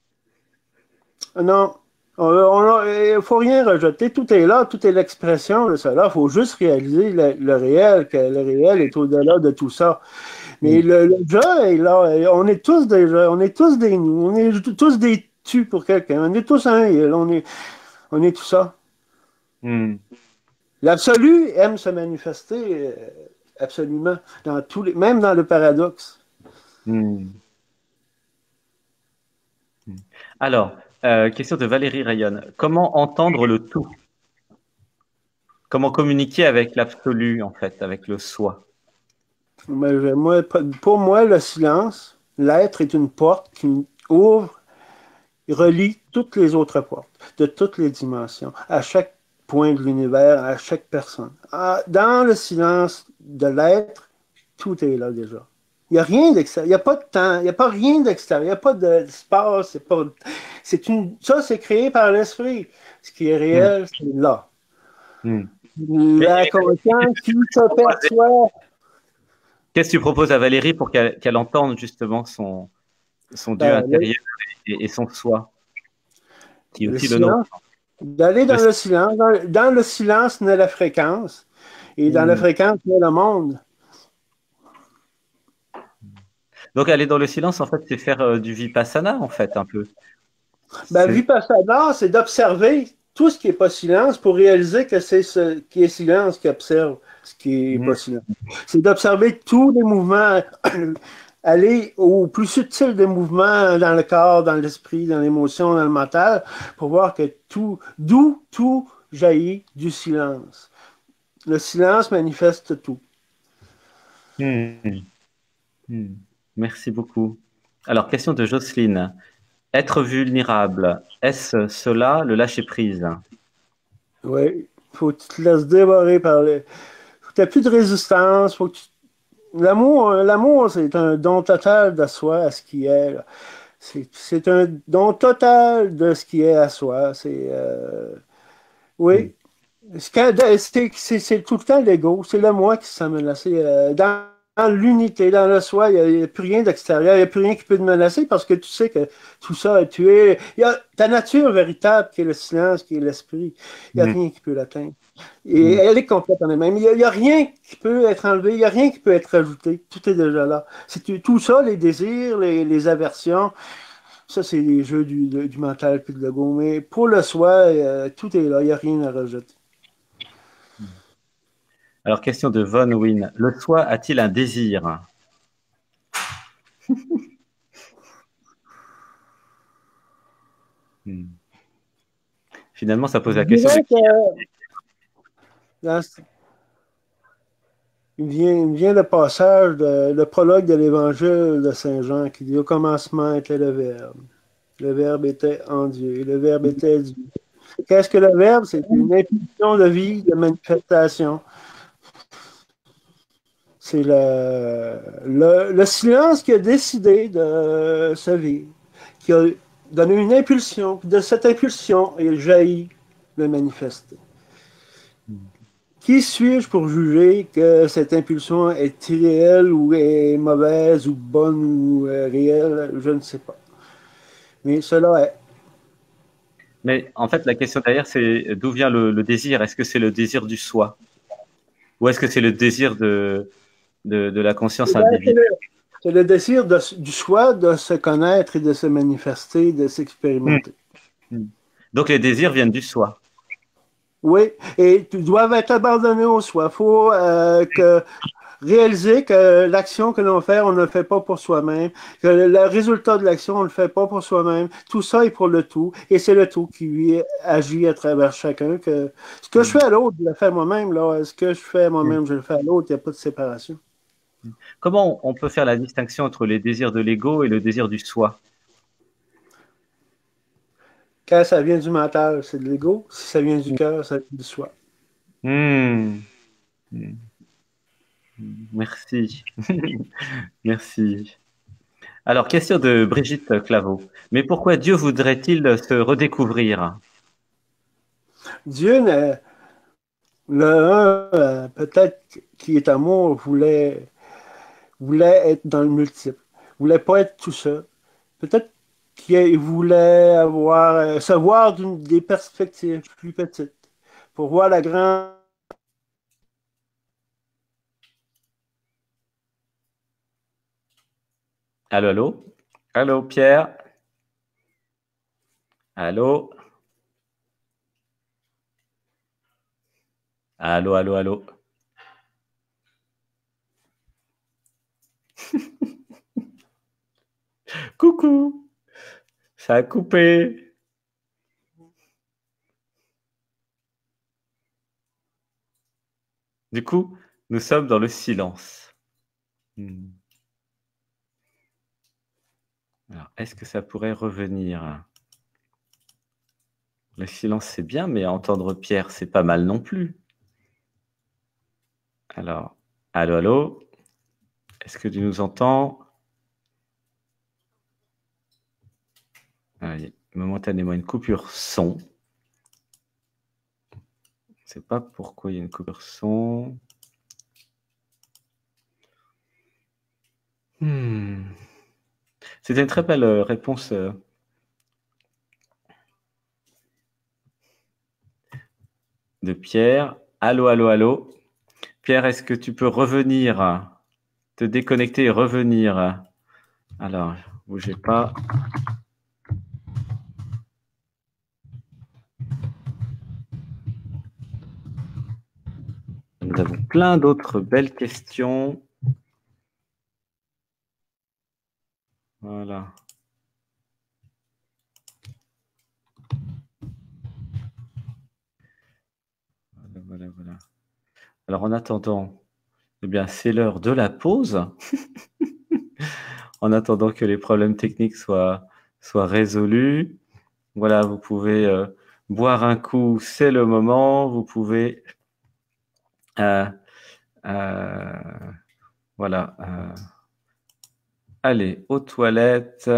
Non, il ne faut rien rejeter. Tout est là, tout est l'expression de cela. Il faut juste réaliser le réel, que le réel est au-delà de tout ça. Mais Hmm. le jeu est là. Et on est tous des jeux, on est tous des nous, on est tous des tu pour quelqu'un. On est tous un il, on est tout ça. Hmm. L'absolu aime se manifester absolument, dans tous les, même dans le paradoxe. Hmm. Alors, question de Valérie Rayonne. Comment entendre le tout? Comment communiquer avec l'absolu, en fait, avec le soi? Mais moi, pour moi, le silence, l'être est une porte qui ouvre. Il relie toutes les autres portes, de toutes les dimensions, à chaque point de l'univers, à chaque personne. Dans le silence de l'être, tout est là déjà. Il n'y a rien d'extérieur, il n'y a pas de temps, il n'y a pas rien d'extérieur, il n'y a pas d'espace, ça c'est créé par l'esprit. Ce qui est Hmm. réel, c'est là. Hmm. Mais La conscience qui se perçoit. qu'est-ce que tu proposes à Valérie pour qu'elle entende justement son Dieu Ben, intérieur et son soi, qui est le aussi le nôtre? silence, d'aller Le- dans le silence. Dans le silence naît la fréquence. Et dans la Hmm. fréquence naît le monde. Donc aller dans le silence, en fait, c'est faire du vipassana, en fait, un peu. Ben, C'est. Vipassana, c'est d'observer tout ce qui n'est pas silence pour réaliser que c'est ce qui est silence qui observe ce qui n'est Hmm. pas silence. C'est d'observer tous les mouvements, aller au plus subtil des mouvements dans le corps, dans l'esprit, dans l'émotion, dans le mental, pour voir que d'où tout jaillit du silence. Le silence manifeste tout. Hmm. Hmm. Merci beaucoup. Alors, question de Jocelyne. Être vulnérable, est-ce cela le lâcher-prise? Oui. Faut que tu te laisses dévorer par les. Faut que tu n'aies plus de résistance. Faut que l'amour, c'est un don total de soi à ce qui est. Là. C'est un don total de ce qui est à soi. Hmm. Oui. C'est tout le temps l'ego. C'est le moi qui se sent menacé. Dans l'unité, dans le soi, il n'y a plus rien d'extérieur. Il n'y a plus rien qui peut te menacer parce que tu sais que tout ça, tu es. Il y a ta nature véritable qui est le silence, qui est l'esprit. Il n'y a Hmm. rien qui peut l'atteindre. Et Hmm. elle est complète en elle-même. Il y a rien qui peut être enlevé, il n'y a rien qui peut être ajouté. Tout est déjà là. C'est tout ça, les désirs, les aversions, ça, c'est les jeux du mental puis de l'ego. Mais pour le soi, tout est là, il n'y a rien à rajouter. Alors, question de Von Win. Le soi a-t-il un désir? Hmm. Finalement, ça Je pose la question de dirais qui. que dans ce- il vient le passage, le prologue de l'évangile de Saint Jean qui dit au commencement était le Verbe. Le Verbe était en Dieu. Et le Verbe était Dieu. Qu'est-ce que le Verbe? C'est une impulsion de vie, de manifestation. C'est le silence qui a décidé de se vivre, qui a donné une impulsion. Puis de cette impulsion, il jaillit le manifester. Hmm. Qui suis-je pour juger que cette impulsion est irréelle ou est mauvaise ou bonne ou réelle? Je ne sais pas. Mais cela est. Mais en fait, la question derrière, c'est d'où vient le désir? Est-ce que c'est le désir du soi? Ou est-ce que c'est le désir de la conscience C'est individuelle? le désir du soi de se connaître et de se manifester, de s'expérimenter. Donc les désirs viennent du soi. Oui, et ils doivent être abandonnés au soi. Il faut réaliser que l'action que l'on fait, on ne le fait pas pour soi-même, que le résultat de l'action, on ne le fait pas pour soi-même. Tout ça est pour le tout, et c'est le tout qui agit à travers chacun. Que ce que je fais à l'autre, je le fais à moi-même. Là. Ce que je fais à moi-même, je le fais à l'autre. Il n'y a pas de séparation. Comment on peut faire la distinction entre les désirs de l'ego et le désir du soi? Quand ça vient du mental, c'est de l'ego. Si ça vient du cœur, ça vient du soi. Hmm. Merci. Merci. Alors, question de Brigitte Claveau. Mais pourquoi Dieu voudrait-il se redécouvrir? Dieu, le un, peut-être qui est amour, voulait être dans le multiple, voulait pas être tout seul. Peut-être qu'il voulait se voir des perspectives plus petites, pour voir la grande. Allô, allô? Allô, Pierre? Allô? Allô, allô, allô? Coucou! Ça a coupé. Du coup, nous sommes dans le silence. Alors, est-ce que ça pourrait revenir? Le silence, c'est bien, mais entendre Pierre, c'est pas mal non plus. Alors, allô, allô? Est-ce que tu nous entends? Allez, momentanément une coupure son. Je ne sais pas pourquoi il y a une coupure son. C'était une très belle réponse de Pierre. Allô, allô, allô. Pierre, est-ce que tu peux revenir, te déconnecter et revenir? Alors, bougez pas. Nous avons plein d'autres belles questions. Voilà. Voilà. Alors, en attendant, eh bien, c'est l'heure de la pause. En attendant que les problèmes techniques soient résolus. Voilà, vous pouvez boire un coup, c'est le moment. Vous pouvez voilà, aller aux toilettes.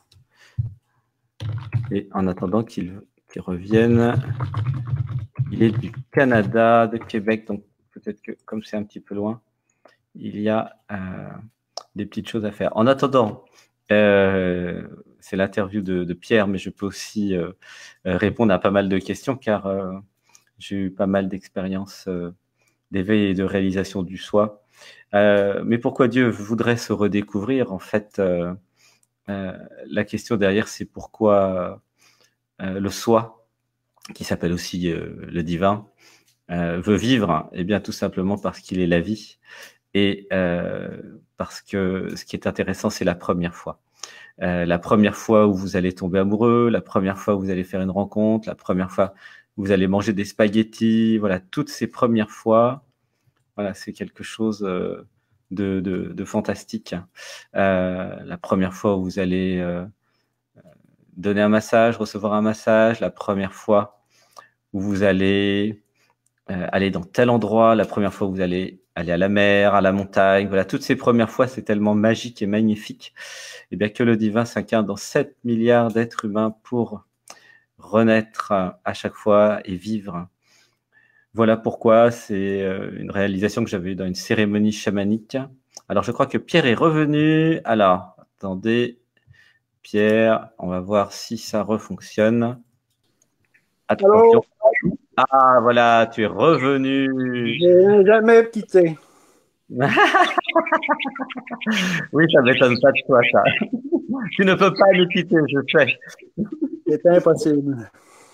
Et en attendant qu'il revienne, il est du Canada, de Québec, donc peut-être que comme c'est un petit peu loin, il y a des petites choses à faire. En attendant, c'est l'interview de Pierre, mais je peux aussi répondre à pas mal de questions car j'ai eu pas mal d'expériences d'éveil et de réalisation du soi. Mais pourquoi Dieu voudrait se redécouvrir? En fait, la question derrière, c'est pourquoi le soi, qui s'appelle aussi le divin, veut vivre. Eh bien, tout simplement parce qu'il est la vie et parce que ce qui est intéressant, c'est la première fois. La première fois où vous allez tomber amoureux, la première fois où vous allez faire une rencontre, la première fois où vous allez manger des spaghettis, voilà, toutes ces premières fois, voilà, c'est quelque chose de fantastique. La première fois où vous allez donner un massage, recevoir un massage, la première fois où vous allez aller dans tel endroit, la première fois où vous allez aller à la mer, à la montagne, voilà, toutes ces premières fois, c'est tellement magique et magnifique, et bien que le divin s'incarne dans 7 milliards d'êtres humains pour renaître à chaque fois et vivre. Voilà pourquoi c'est une réalisation que j'avais eue dans une cérémonie chamanique. Alors, je crois que Pierre est revenu. Alors, attendez, Pierre, on va voir si ça refonctionne. Attention. Ah, voilà, tu es revenu. Je n'ai jamais quitté. Oui, ça m'étonne pas de toi, ça. Tu ne peux pas nous quitter, je sais. C'est impossible.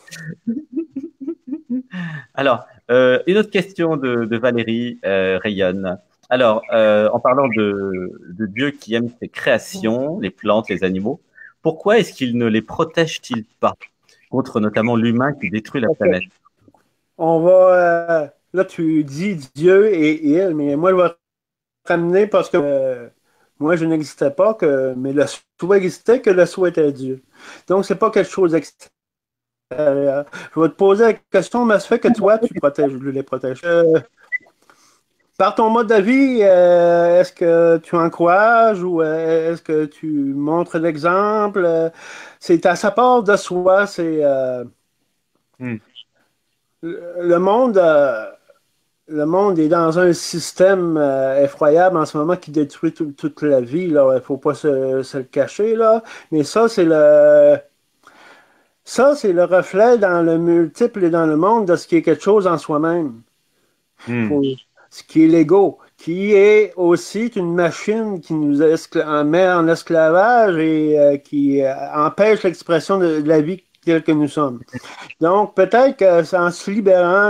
Alors, une autre question de Valérie Rayonne. Alors, en parlant de Dieu qui aime ses créations, les plantes, les animaux, pourquoi est-ce qu'il ne les protège-t-il pas contre notamment l'humain qui détruit la Ok. planète? On va. Là, tu dis Dieu et il, mais moi, je vais te ramener parce que moi, je n'existais pas, mais le soi existait, que le soi était Dieu. Donc, c'est pas quelque chose d'extérieur. Je vais te poser la question, mais ça fait que toi, tu protèges, je les protège. Par ton mode de vie, est-ce que tu encourages ou est-ce que tu montres l'exemple? C'est à sa part de soi, c'est Hmm. le monde. Le monde est dans un système effroyable en ce moment qui détruit toute la vie. Là. Il ne faut pas se le cacher. Là. Mais ça, c'est le reflet dans le multiple et dans le monde de ce qui est quelque chose en soi-même. Hmm. Ce qui est l'ego, qui est aussi une machine qui nous met en esclavage et qui empêche l'expression de la vie telle que nous sommes. Donc, peut-être que c'est en se libérant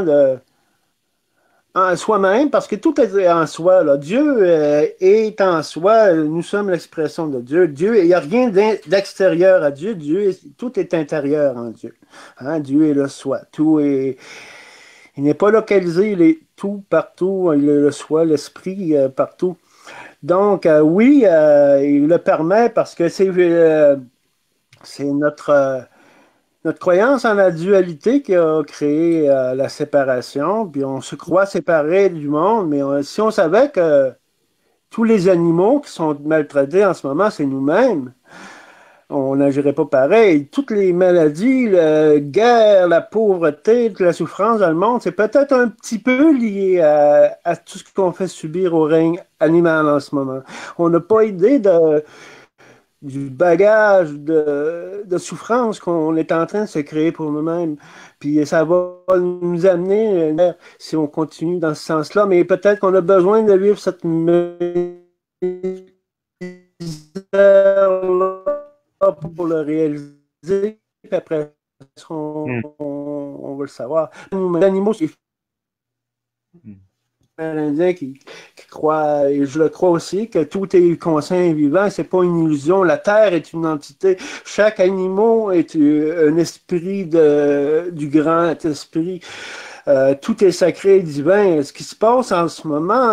en soi-même, parce que tout est en soi. Là. Dieu est en soi, nous sommes l'expression de Dieu. Dieu, il n'y a rien d'extérieur à Dieu. Tout est intérieur en Dieu. Hein? Dieu est le soi. Il n'est pas localisé, il est tout partout. Il est le soi, l'esprit partout. Donc, oui, il le permet parce que c'est notre croyance en la dualité qui a créé la séparation, puis on se croit séparé du monde, mais si on savait que tous les animaux qui sont maltraités en ce moment, c'est nous-mêmes, on n'agirait pas pareil. Toutes les maladies, la guerre, la pauvreté, la souffrance dans le monde, c'est peut-être un petit peu lié à tout ce qu'on fait subir au règne animal en ce moment. On n'a pas idée du bagage de souffrance qu'on est en train de se créer pour nous-mêmes. Puis ça va nous amener, si on continue dans ce sens-là, mais peut-être qu'on a besoin de vivre cette misère-là pour le réaliser, puis après, Hmm. on va le savoir. Les animaux, c'est Indien qui croit, et je le crois aussi, que tout est conscient et vivant, c'est pas une illusion. La Terre est une entité. Chaque animal est un esprit du grand esprit. Tout est sacré et divin. Ce qui se passe en ce moment,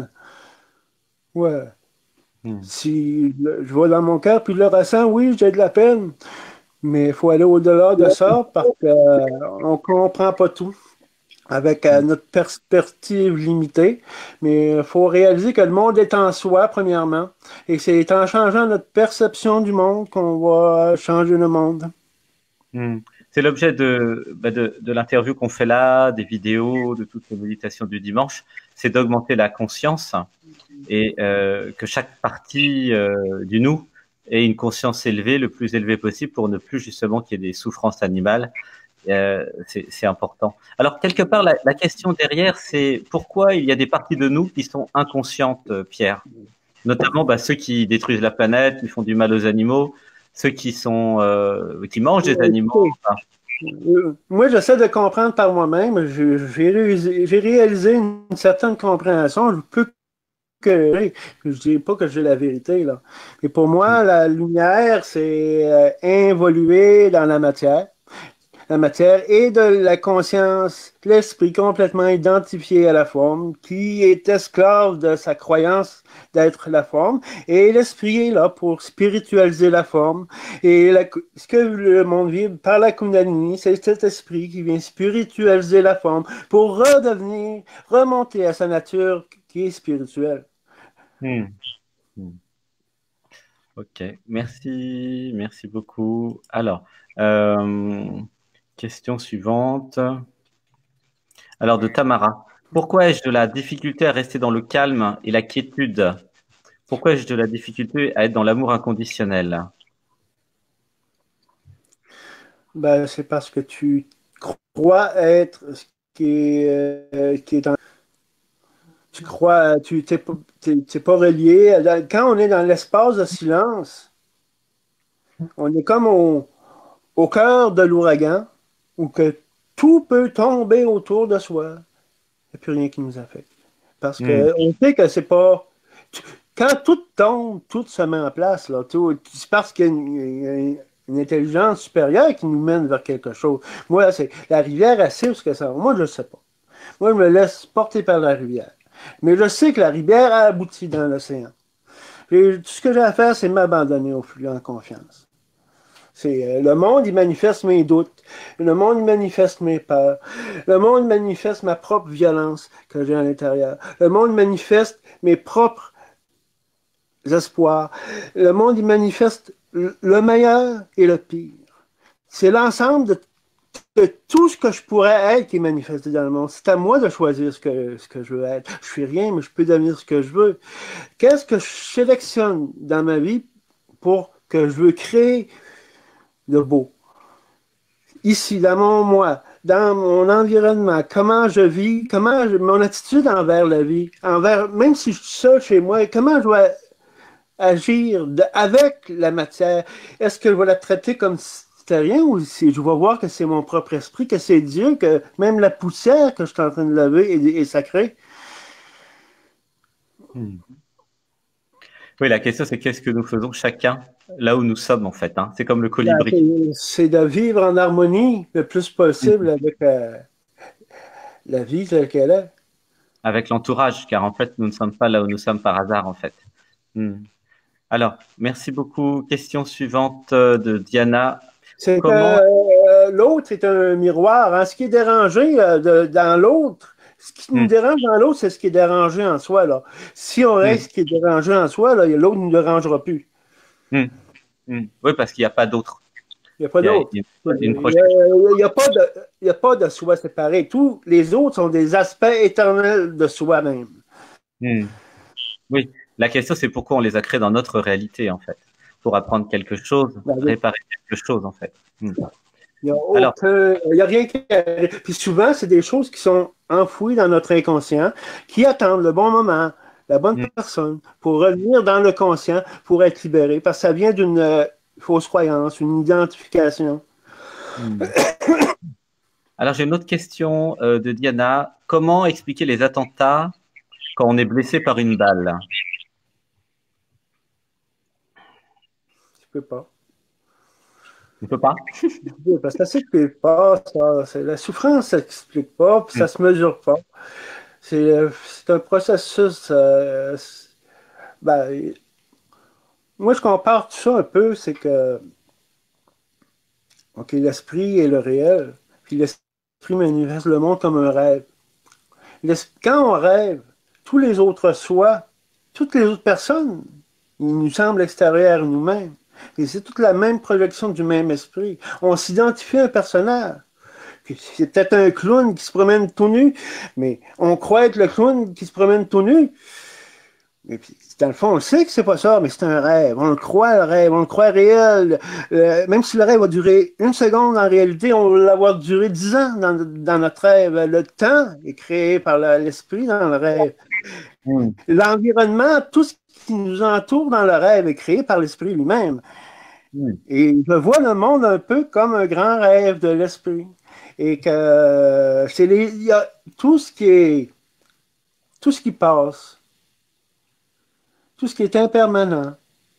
ouais. Hmm. Si je vois dans mon cœur, puis je le ressens, oui, j'ai de la peine, mais il faut aller au-delà de ça parce qu'on ne comprend pas tout avec Hmm. notre perspective limitée. Mais il faut réaliser que le monde est en soi, premièrement, et c'est en changeant notre perception du monde qu'on va changer le monde. Hmm. C'est l'objet de l'interview qu'on fait là, des vidéos, de toutes les méditations du dimanche, c'est d'augmenter la conscience et que chaque partie du nous ait une conscience élevée, le plus élevée possible, pour ne plus justement qu'il y ait des souffrances animales. C'est important. Alors, quelque part, la question derrière, c'est pourquoi il y a des parties de nous qui sont inconscientes, Pierre? Notamment ceux qui détruisent la planète, qui font du mal aux animaux, ceux qui mangent des animaux. Enfin, Moi, j'essaie de comprendre par moi-même. J'ai réalisé une certaine compréhension. Je peux que je ne dis pas que j'ai la vérité, là. Mais pour moi, la lumière, c'est involuer dans la matière et de la conscience, l'esprit complètement identifié à la forme, qui est esclave de sa croyance d'être la forme, et l'esprit est là pour spiritualiser la forme. Et ce que le monde vit par la Kundalini, c'est cet esprit qui vient spiritualiser la forme pour remonter à sa nature qui est spirituelle. hmm, hmm. Ok, merci beaucoup. Alors, euh, question suivante. Alors, de Tamara. Pourquoi ai-je de la difficulté à rester dans le calme et la quiétude? Pourquoi ai-je de la difficulté à être dans l'amour inconditionnel? C'est parce que tu crois être ce qui est en... Tu crois, tu t'es pas relié. Quand on est dans l'espace de silence, on est comme au cœur de l'ouragan, où que tout peut tomber autour de soi. Il n'y a plus rien qui nous affecte. Parce qu'on sait que c'est pas... Quand tout tombe, tout se met en place. Là, c'est parce qu'il y a une intelligence supérieure qui nous mène vers quelque chose. Moi, c'est la rivière, elle sait ce que ça va. Moi, je ne sais pas. Moi, je me laisse porter par la rivière. Mais je sais que la rivière a abouti dans l'océan. Tout ce que j'ai à faire, c'est m'abandonner au flux en confiance. Le monde, il manifeste mes doutes. Le monde, il manifeste mes peurs. Le monde manifeste ma propre violence que j'ai à l'intérieur. Le monde manifeste mes propres espoirs. Le monde, il manifeste le meilleur et le pire. C'est l'ensemble de tout ce que je pourrais être qui est manifesté dans le monde. C'est à moi de choisir ce que je veux être. Je suis rien, mais je peux devenir ce que je veux. Qu'est-ce que je sélectionne dans ma vie pour que je veux créer de beau? Ici, dans mon moi, dans mon environnement, comment je vis, mon attitude envers la vie, même si je suis seul chez moi, comment je dois agir avec la matière? Est-ce que je vais la traiter comme si c'était rien ou si je vais voir que c'est mon propre esprit, que c'est Dieu, que même la poussière que je suis en train de laver est sacrée? Oui, la question, c'est qu'est-ce que nous faisons chacun là où nous sommes, en fait. Hein. C'est comme le colibri. C'est de vivre en harmonie le plus possible avec la vie telle qu'elle est. Avec l'entourage, car en fait, nous ne sommes pas là où nous sommes par hasard, en fait. Alors, merci beaucoup. Question suivante de Diana. Comment... l'autre est un miroir. Hein. Ce qui est dérangé dans l'autre, ce qui nous dérange dans l'autre, c'est ce qui est dérangé en soi. Là. Si on reste ce qui est dérangé en soi, l'autre ne nous dérangera plus. Oui, parce qu'il n'y a pas d'autre. Il n'y a pas d'autre. Il n'y a pas de soi séparé. Tous les autres sont des aspects éternels de soi-même. Oui, la question, c'est pourquoi on les a créés dans notre réalité, en fait. Pour apprendre quelque chose, réparer quelque chose, en fait. Il n'y a rien qui... Puis souvent, c'est des choses qui sont enfouies dans notre inconscient, qui attendent le bon moment, la bonne personne, pour revenir dans le conscient, pour être libéré, parce que ça vient d'une fausse croyance, une identification. Alors, j'ai une autre question de Diana. Comment expliquer les attentats quand on est blessé par une balle? Tu peux pas. Tu peux pas? Parce que ça s'explique pas. La souffrance, ça s'explique pas, puis ça se mesure pas. C'est un processus... moi, je compare tout ça un peu, c'est que OK, l'esprit est le réel, puis l'esprit manifeste le monde comme un rêve. Quand on rêve, tous les autres soi, toutes les autres personnes, ils nous semblent extérieurs à nous-mêmes. Et c'est toute la même projection du même esprit. On s'identifie à un personnage. C'est peut-être un clown qui se promène tout nu, mais on croit être le clown qui se promène tout nu. Et puis, dans le fond, on sait que c'est pas ça, mais c'est un rêve. On le croit, le rêve, on le croit réel. Même si le rêve va durer une seconde, en réalité, on va l'avoir duré 10 ans dans notre rêve. Le temps est créé par l'esprit dans le rêve. L'environnement, tout ce qui nous entoure dans le rêve est créé par l'esprit lui-même. Et je vois le monde un peu comme un grand rêve de l'esprit. Et que il y a tout ce qui passe. Tout ce qui est impermanent,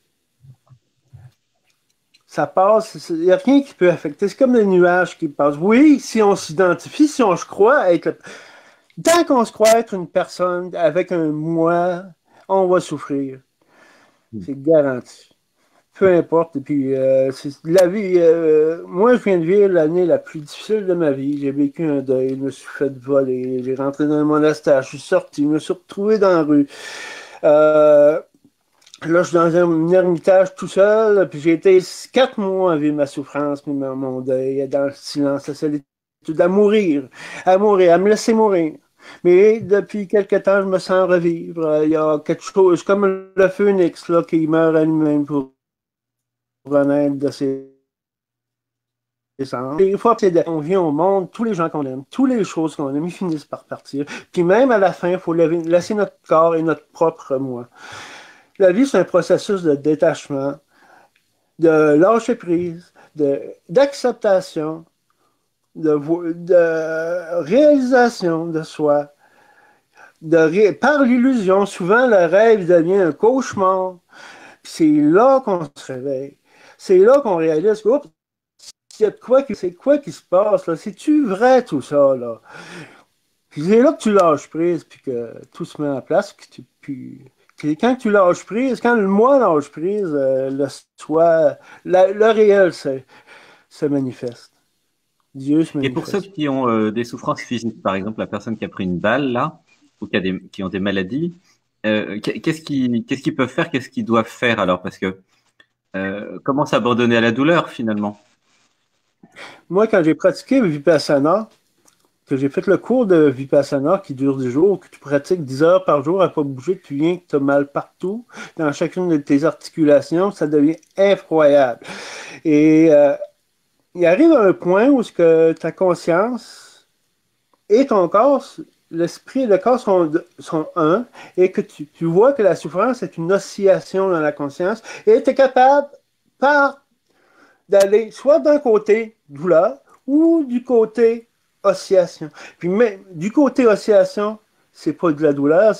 ça passe, il n'y a rien qui peut affecter. C'est comme les nuages qui passent. Oui, si on s'identifie, si on se croit être... Tant qu'on se croit être une personne avec un moi, on va souffrir. C'est garanti. Peu importe. Et puis, la vie... moi, je viens de vivre l'année la plus difficile de ma vie. J'ai vécu un deuil, je me suis fait voler, j'ai rentré dans un monastère, je suis sorti, je me suis retrouvé dans la rue. Là, je suis dans un ermitage tout seul, puis j'ai été 4 mois à vivre ma souffrance, puis mon deuil, dans le silence, la solitude, à mourir, à me laisser mourir. Mais depuis quelque temps, je me sens revivre. Il y a quelque chose, comme le phénix là, qui meurt à lui-même pour renaître de ses Des fois, on vient au monde, tous les gens qu'on aime, toutes les choses qu'on aime, ils finissent par partir. Puis même à la fin, il faut laisser notre corps et notre propre moi. La vie, c'est un processus de détachement, de lâcher prise, d'acceptation, de réalisation de soi. Par l'illusion, souvent le rêve devient un cauchemar. C'est là qu'on se réveille. C'est là qu'on réalise que, oups, il y a de quoi c'est quoi qui se passe là? C'est-tu vrai tout ça là? Puis c'est là que tu lâches prise, puis que tout se met en place, quand tu lâches prise, quand le moi lâche prise, le soi, le réel se manifeste. Dieu se Et pour ceux manifeste. qui ont des souffrances physiques, par exemple, la personne qui a pris une balle là, ou qui ont des maladies, qu'est-ce qu'ils peuvent faire, qu'est-ce qu'ils doivent faire alors? Parce que comment s'abandonner à la douleur finalement? Moi, quand j'ai pratiqué le Vipassana, que j'ai fait le cours de Vipassana qui dure 10 jours, que tu pratiques 10 heures par jour à pas bouger, que tu viens, que tu as mal partout, dans chacune de tes articulations, ça devient incroyable. Et il arrive à un point où ce que ta conscience et ton corps, l'esprit et le corps sont un, et que tu vois que la souffrance est une oscillation dans la conscience, et tu es capable d'aller soit d'un côté douleur ou du côté oscillation. Puis même du côté oscillation, c'est pas de la douleur,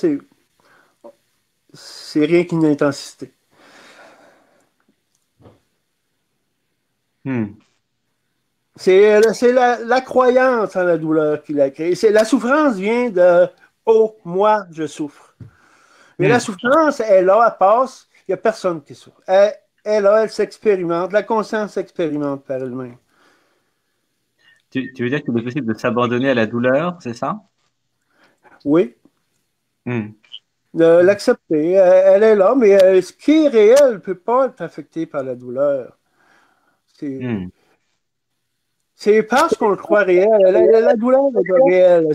c'est rien qu'une intensité. Hmm. C'est la croyance en la douleur qui l'a créée. La souffrance vient de oh, moi, je souffre. Mais la Hmm. souffrance, elle là, elle passe, il n'y a personne qui souffre. Elle s'expérimente, la conscience s'expérimente par elle-même. Tu veux dire qu'il est possible de s'abandonner à la douleur, c'est ça? Oui, Hmm. de l'accepter. Elle est là, mais ce qui est réel ne peut pas être affecté par la douleur. C'est Hmm. c'est parce qu'on le croit réel. La douleur n'est pas réelle.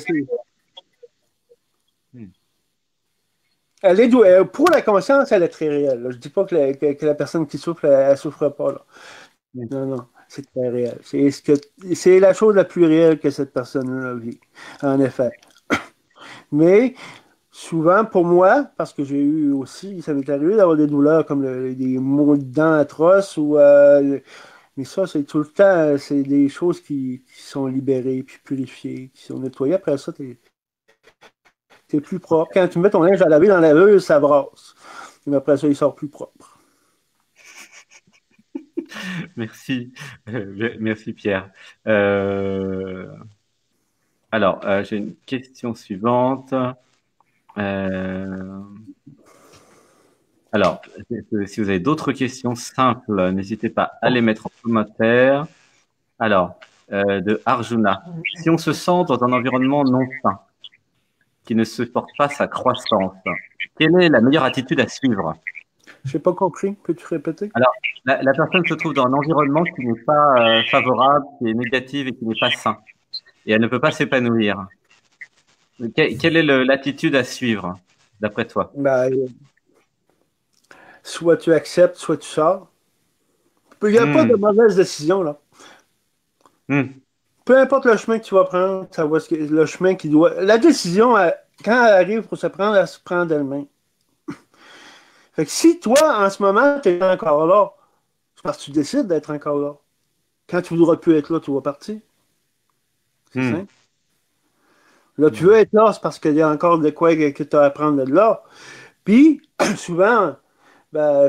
Hmm. Pour la conscience, elle est très réelle. Je ne dis pas que la personne qui souffre, elle ne souffre pas. Là. Hmm. Non, non, c'est très réel. C'est la chose la plus réelle que cette personne-là vit, en effet. Mais souvent, pour moi, parce que j'ai eu aussi, ça m'est arrivé d'avoir des douleurs comme des maux de dents atroces ou mais ça, c'est tout le temps, c'est des choses qui sont libérées, puis purifiées, qui sont nettoyées. Après ça, t'es plus propre. Quand tu mets ton linge à laver dans la laveuse, ça brasse. Mais après ça, il sort plus propre. Merci, merci Pierre. Alors, j'ai une question suivante. Euh, alors, si vous avez d'autres questions simples, n'hésitez pas à les mettre en commentaire. Alors, de Arjuna. Si on se sent dans un environnement non sain, qui ne supporte pas sa croissance, quelle est la meilleure attitude à suivre? Je n'ai pas compris. Peux-tu répéter? Alors, la personne se trouve dans un environnement qui n'est pas favorable, qui est négatif et qui n'est pas sain. Et elle ne peut pas s'épanouir. Quelle est l'attitude à suivre, d'après toi? Ben, soit tu acceptes, soit tu sors. Il n'y a pas de Hmm, mauvaise décision, là. hmm, Peu importe le chemin que tu vas prendre, ça va le chemin qui doit. La décision, quand elle arrive pour se prendre, elle se prend d'elle-même. Fait que si toi, en ce moment, tu es encore là, c'est parce que tu décides d'être encore là. Quand tu voudras plus être là, tu vas partir. C'est hmm, simple. Là, tu veux être là, c'est parce qu'il y a encore de quoi que tu as à apprendre de là. Puis, souvent, ben,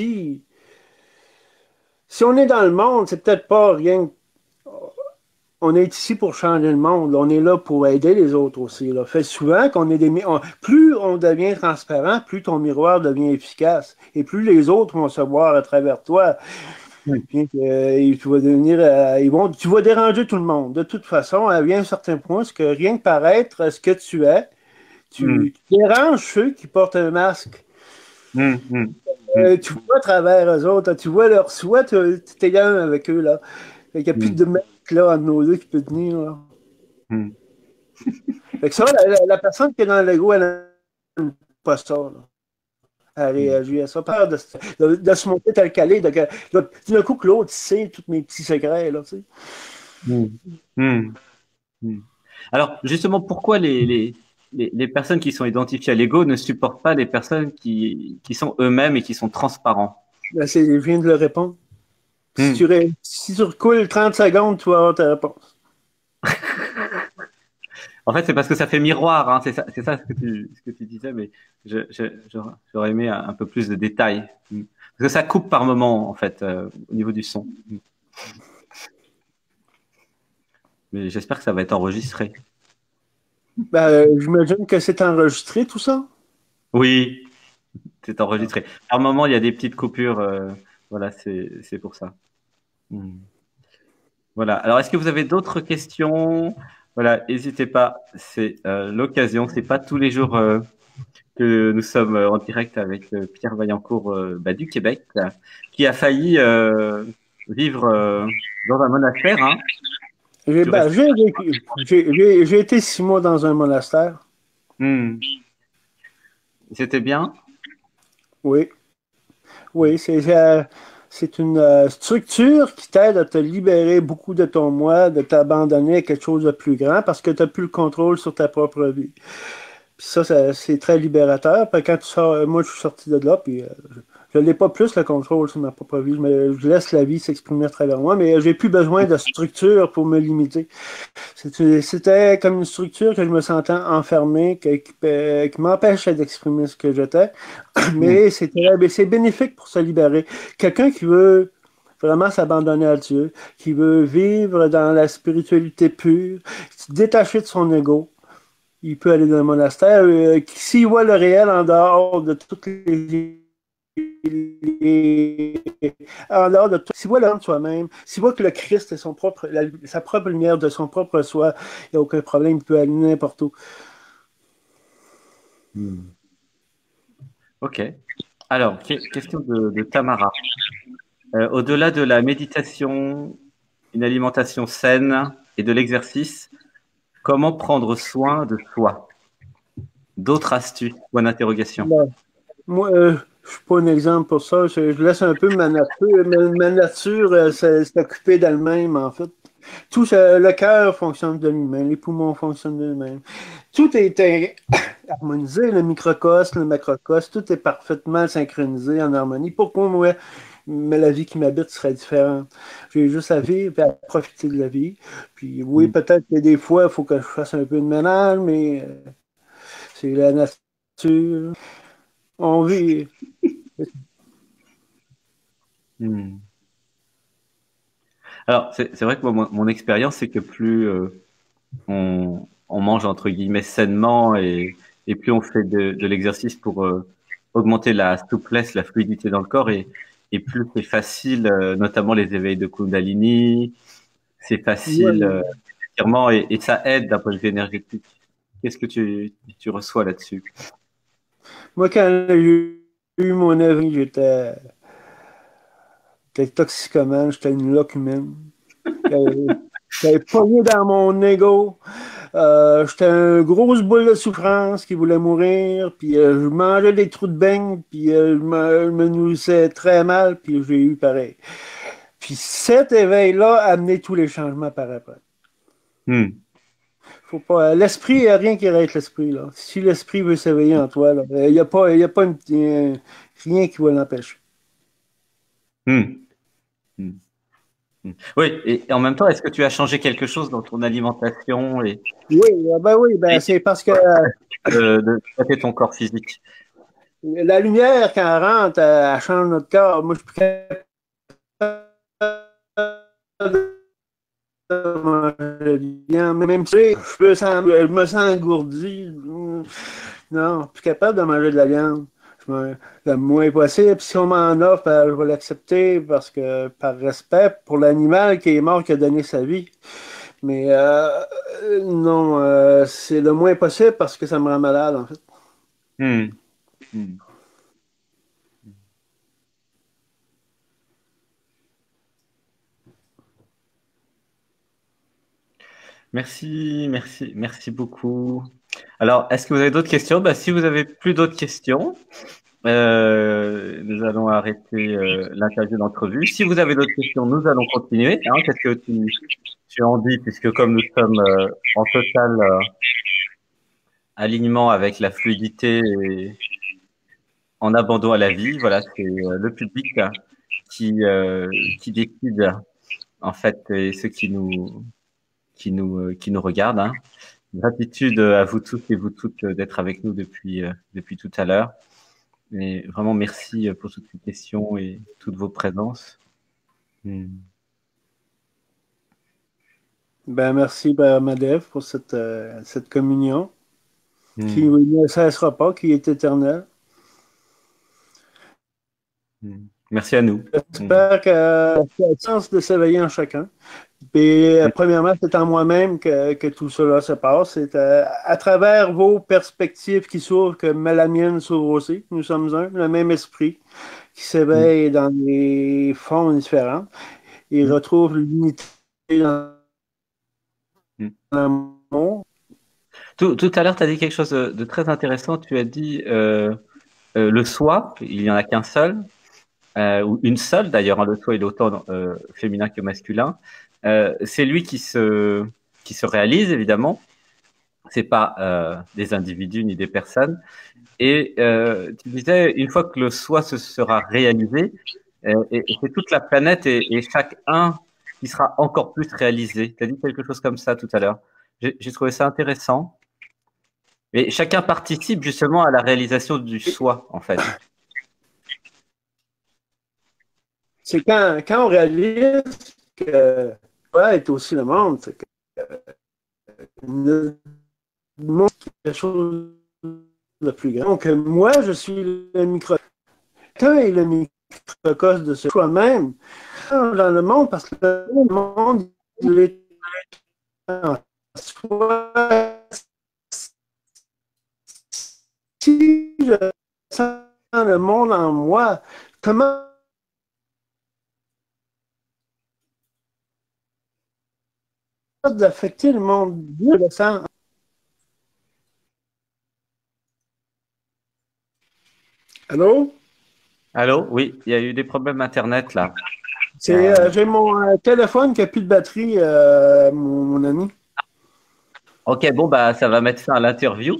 si on est dans le monde, c'est peut-être pas rien. On est ici pour changer le monde. On est là pour aider les autres aussi. Là. Fait souvent qu'on est plus on devient transparent, plus ton miroir devient efficace. Et plus les autres vont se voir à travers toi. hmm, Puis, tu vas devenir, tu vas déranger tout le monde. De toute façon, à un certain point, ce que rien que paraître ce que tu es, hmm, tu déranges ceux qui portent un masque. hmm, hmm, hmm, Tu vois à travers eux autres, tu vois leur soi, tu es un avec eux. Là. Fait qu'il n'y a plus hmm, de mec là, entre nos deux qui peut tenir. Là. hmm. Fait que ça, la personne qui est dans l'ego, elle n'aime pas ça. Là. à réagir à ça. Peur de se montrer tel qu'elle est. D'un coup, Claude sait tous mes petits secrets, là, tu sais. Hmm. Hmm. Hmm. Alors, justement, pourquoi les personnes qui sont identifiées à l'ego ne supportent pas les personnes qui sont eux-mêmes et qui sont transparents? Ben, je viens de le répondre. Hmm. Si tu recoules 30 secondes, tu vas avoir ta réponse. En fait, c'est parce que ça fait miroir, hein, c'est ça ce que tu disais, mais j'aurais aimé un peu plus de détails. Hmm. Parce que ça coupe par moment, en fait, au niveau du son. Hmm. Mais j'espère que ça va être enregistré. Ben, j'imagine que c'est enregistré, tout ça. Oui, c'est enregistré. Par moment, il y a des petites coupures. Voilà, c'est pour ça. Hmm. Voilà. Alors, est-ce que vous avez d'autres questions? Voilà, n'hésitez pas. C'est l'occasion. C'est pas tous les jours que nous sommes en direct avec Pierre Vaillancourt du Québec, là, qui a failli vivre dans un monastère. Hein. Tu restes... J'ai été 6 mois dans un monastère. Hmm. C'était bien? Oui. Oui, c'est une structure qui t'aide à te libérer beaucoup de ton moi, de t'abandonner à quelque chose de plus grand parce que tu n'as plus le contrôle sur ta propre vie. Puis c'est très libérateur. Puis quand tu sors, moi, je suis sorti de là, puis je n'ai pas plus le contrôle sur ma propre vie. Je laisse la vie s'exprimer à travers moi, mais j'ai plus besoin de structure pour me limiter. C'était comme une structure que je me sentais enfermé, qui m'empêchait d'exprimer ce que j'étais. Hmm. Mais c'est bénéfique pour se libérer. Quelqu'un qui veut vraiment s'abandonner à Dieu, qui veut vivre dans la spiritualité pure, se détacher de son ego, il peut aller dans le monastère. S'il voit le réel en dehors de toutes en dehors de tout, s'il voit l'homme de soi-même, s'il voit que le Christ est sa propre lumière de son propre soi, il n'y a aucun problème, il peut aller n'importe où. Hmm. Ok. Alors, question de Tamara. Au-delà de la méditation, une alimentation saine et de l'exercice, comment prendre soin de soi? D'autres astuces? Point d'interrogation. Là, moi, je suis pas un exemple pour ça. Je laisse un peu ma nature. Ma nature s'occuper d'elle-même, en fait. Le cœur fonctionne de lui-même, les poumons fonctionnent de lui-même. Tout est harmonisé, le microcosme, le macrocosme, tout est parfaitement synchronisé en harmonie. Pourquoi moi, mais la vie qui m'habite serait différente? J'ai juste à vivre et à profiter de la vie. Puis oui, Hmm. peut-être que des fois, il faut que je fasse un peu de ménage, mais c'est la nature. On vit. Hmm. Alors, c'est vrai que moi, mon expérience, c'est que plus on mange entre guillemets sainement et plus on fait de l'exercice pour augmenter la souplesse, la fluidité dans le corps et plus c'est facile, notamment les éveils de Kundalini, c'est facile, Ouais. étirement et ça aide d'un point de vue énergétique. Qu'est-ce que tu reçois là-dessus? Moi, quand j'ai eu mon avis, j'étais toxicomane, j'étais une loque humaine. J'avais pogné dans mon ego. J'étais une grosse boule de souffrance qui voulait mourir. Puis je mangeais des trous de beigne. Puis je me nourrissais très mal. Puis j'ai eu pareil. Puis cet éveil-là a amené tous les changements par après. Hmm. Faut pas, l'esprit, il n'y a rien qui arrête l'esprit, là. Si l'esprit veut s'éveiller en toi, là, il y a pas rien qui va l'empêcher. Hmm. Hmm. Hmm. Oui, et en même temps, est-ce que tu as changé quelque chose dans ton alimentation Oui, ben et c'est parce que de traiter ton corps physique? la lumière, quand elle rentre, elle change notre corps. Moi, je suis plus capable de manger bien. Même si je me sens engourdi. Non, plus capable de manger de la viande. Le moins possible. Si on m'en offre, je vais l'accepter parce que par respect pour l'animal qui est mort, qui a donné sa vie. Mais non, c'est le moins possible parce que ça me rend malade, en fait. Hmm. Hmm. Merci beaucoup. Alors, est-ce que vous avez d'autres questions? Si vous avez plus d'autres questions, nous allons arrêter l'interview d'entrevue. Si vous avez d'autres questions, nous allons continuer. Hein, qu'est-ce que tu en dis, puisque comme nous sommes en total alignement avec la fluidité et en abandon à la vie, voilà, c'est le public qui décide en fait, et ceux qui nous regardent. Hein. Gratitude à vous tous et vous toutes d'être avec nous depuis tout à l'heure. Et vraiment merci pour toutes ces questions et toutes vos présences. Ben, merci, Madev, pour cette communion qui ne cessera pas, qui est éternelle. Merci à nous. J'espère qu'il y a le sens de s'éveiller en chacun. Et premièrement, c'est en moi-même que tout cela se passe. C'est à travers vos perspectives qui s'ouvrent que la mienne s'ouvre aussi. Nous sommes un, le même esprit qui s'éveille dans des formes différentes et retrouve l'unité dans l'amour. Tout à l'heure, tu as dit quelque chose de très intéressant. Tu as dit le soi, il n'y en a qu'un seul, ou une seule d'ailleurs. Hein, le soi, il est autant féminin que masculin. C'est lui qui se réalise, évidemment. C'est pas des individus ni des personnes. Et tu disais, une fois que le soi se sera réalisé, et c'est toute la planète et chaque un qui sera encore plus réalisé. Tu as dit quelque chose comme ça tout à l'heure. J'ai trouvé ça intéressant. Et chacun participe justement à la réalisation du soi, en fait. C'est quand on réalise que toi est aussi le monde, c'est que le monde est quelque chose de plus grand. Donc, moi, je suis le microcosme. Chacun est le microcosme de soi-même dans le monde, parce que le monde, il est en soi. Si je sens le monde en moi, comment d'affecter le monde? Je le sens. Allô? Allô? Oui, il y a eu des problèmes Internet, là. J'ai mon téléphone qui n'a plus de batterie, mon ami. Ok, bon, bah, ça va mettre fin à l'interview.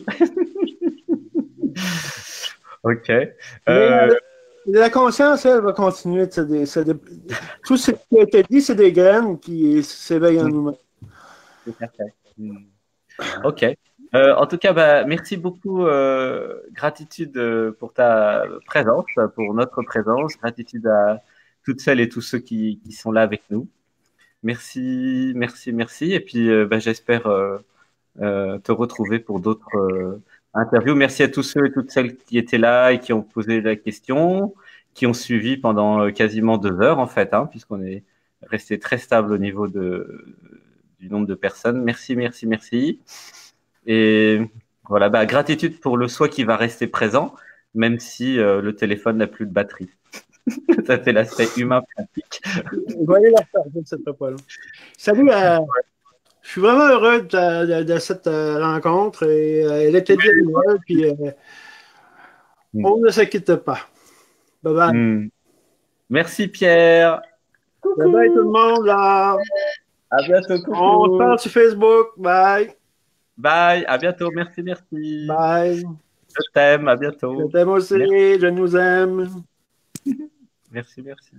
Ok. La conscience, elle, va continuer. Tout ce qui a été dit, c'est des graines qui s'éveillent en nous-mêmes. Tout à fait. Ok. En tout cas, bah, merci beaucoup. Gratitude pour ta présence, pour notre présence. Gratitude à toutes celles et tous ceux qui sont là avec nous. Merci, merci, merci. Et puis, bah, j'espère te retrouver pour d'autres interviews. Merci à tous ceux et toutes celles qui étaient là et qui ont posé la question, qui ont suivi pendant quasiment 2 heures, en fait, hein, puisqu'on est resté très stable au niveau du nombre de personnes. Merci, merci, merci. Et voilà, bah, gratitude pour le soi qui va rester présent, même si le téléphone n'a plus de batterie. Ça, c'est l'aspect humain pratique. Vous voyez la faire, cette pas long. Salut, je suis vraiment heureux de cette rencontre. Et, elle était bien, puis on ne se quitte pas. Bye bye. Merci Pierre. Bye bye tout le monde. Là. À bientôt. Coucou. On se parle sur Facebook. Bye. Bye. À bientôt. Merci, merci. Bye. Je t'aime. À bientôt. Je t'aime aussi. Merci. Je nous aime. Merci, merci.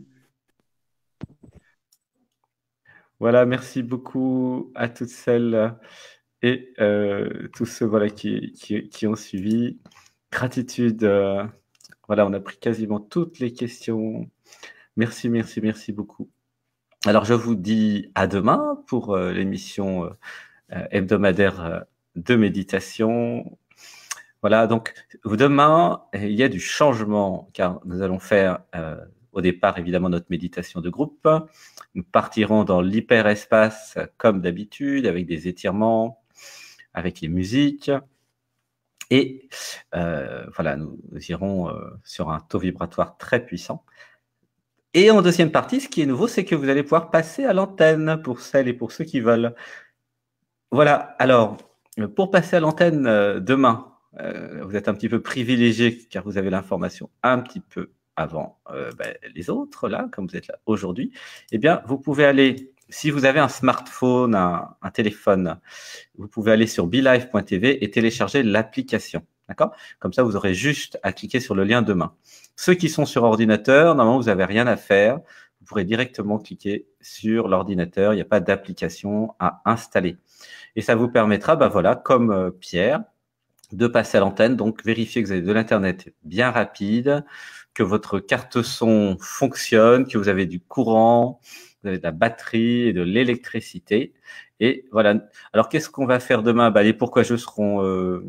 Voilà, merci beaucoup à toutes celles et tous ceux voilà, qui ont suivi. Gratitude. Voilà, on a pris quasiment toutes les questions. Merci, merci, merci beaucoup. Alors, je vous dis à demain pour l'émission hebdomadaire de méditation. Voilà, donc demain, il y a du changement car nous allons faire au départ évidemment notre méditation de groupe. Nous partirons dans l'hyperespace comme d'habitude avec des étirements, avec les musiques. Et voilà, nous irons sur un taux vibratoire très puissant. Et en deuxième partie, ce qui est nouveau, c'est que vous allez pouvoir passer à l'antenne pour celles et pour ceux qui veulent. Voilà, alors, pour passer à l'antenne demain, vous êtes un petit peu privilégié car vous avez l'information un petit peu avant les autres, là, comme vous êtes là aujourd'hui, eh bien, vous pouvez aller, si vous avez un smartphone, un téléphone, vous pouvez aller sur BeLive.tv et télécharger l'application. D'accord? Comme ça, vous aurez juste à cliquer sur le lien demain. Ceux qui sont sur ordinateur, normalement, vous n'avez rien à faire. Vous pourrez directement cliquer sur l'ordinateur. Il n'y a pas d'application à installer. Et ça vous permettra, voilà, comme Pierre, de passer à l'antenne. Donc, vérifiez que vous avez de l'Internet bien rapide, que votre carte son fonctionne, que vous avez du courant, vous avez de la batterie et de l'électricité. Et voilà. Alors, qu'est-ce qu'on va faire demain? Les pourquoi jeux seront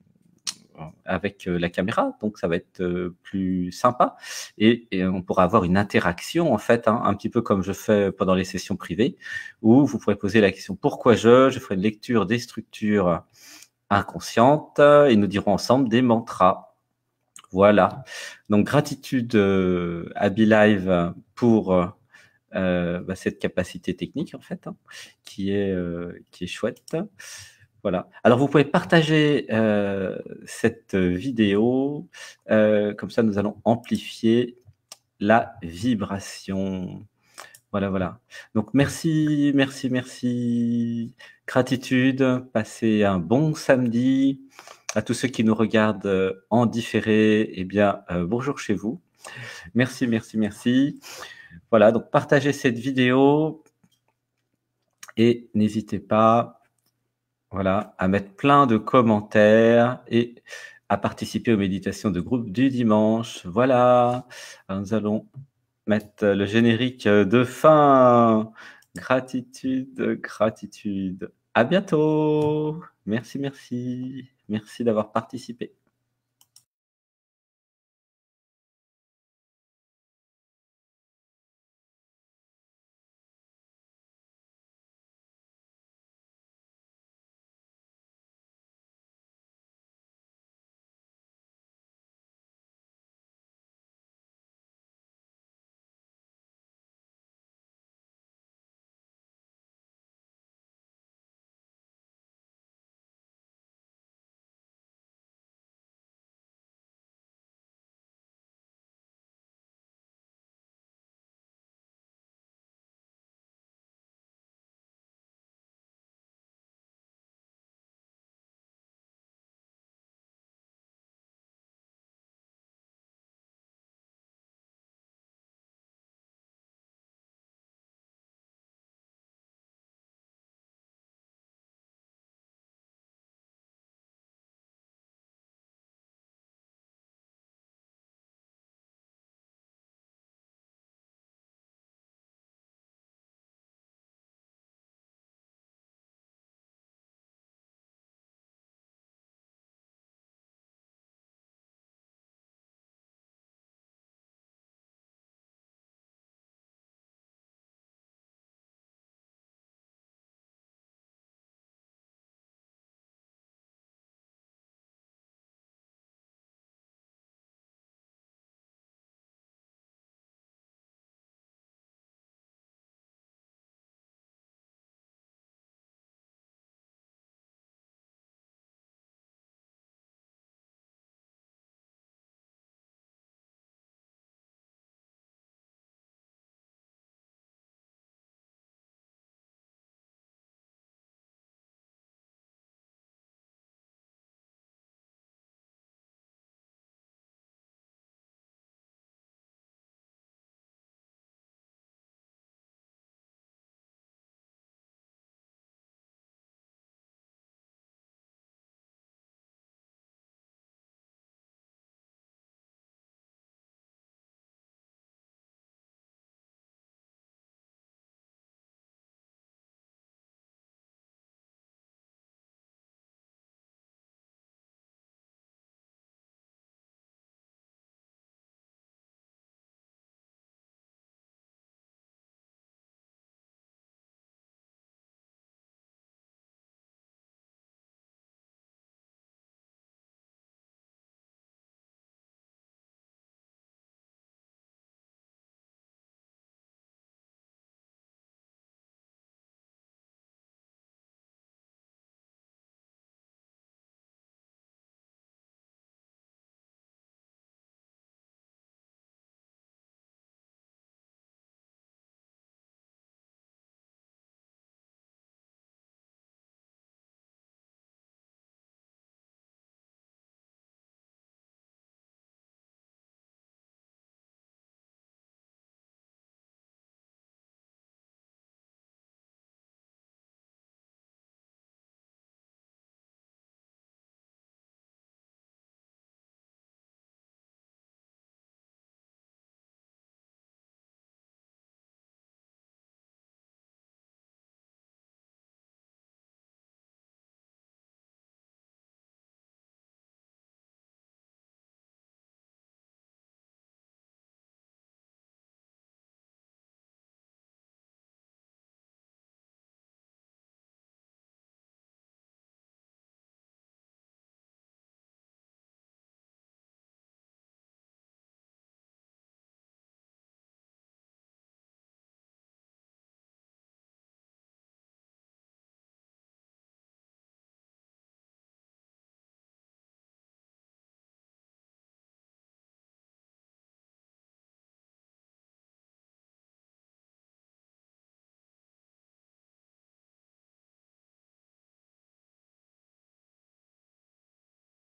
avec la caméra, donc ça va être plus sympa et on pourra avoir une interaction en fait, un petit peu comme je fais pendant les sessions privées, où vous pourrez poser la question pourquoi je ferai une lecture des structures inconscientes et nous dirons ensemble des mantras. Voilà. Donc gratitude à BeLive pour cette capacité technique en fait, qui est chouette. Voilà. Alors, vous pouvez partager cette vidéo. Comme ça, nous allons amplifier la vibration. Voilà, voilà. Donc, merci, merci, merci. Gratitude. Passez un bon samedi. À tous ceux qui nous regardent en différé, eh bien, bonjour chez vous. Merci, merci, merci. Voilà, donc partagez cette vidéo et n'hésitez pas, voilà, à mettre plein de commentaires et à participer aux méditations de groupe du dimanche. Voilà, alors nous allons mettre le générique de fin. Gratitude, gratitude. À bientôt. Merci, merci. Merci d'avoir participé.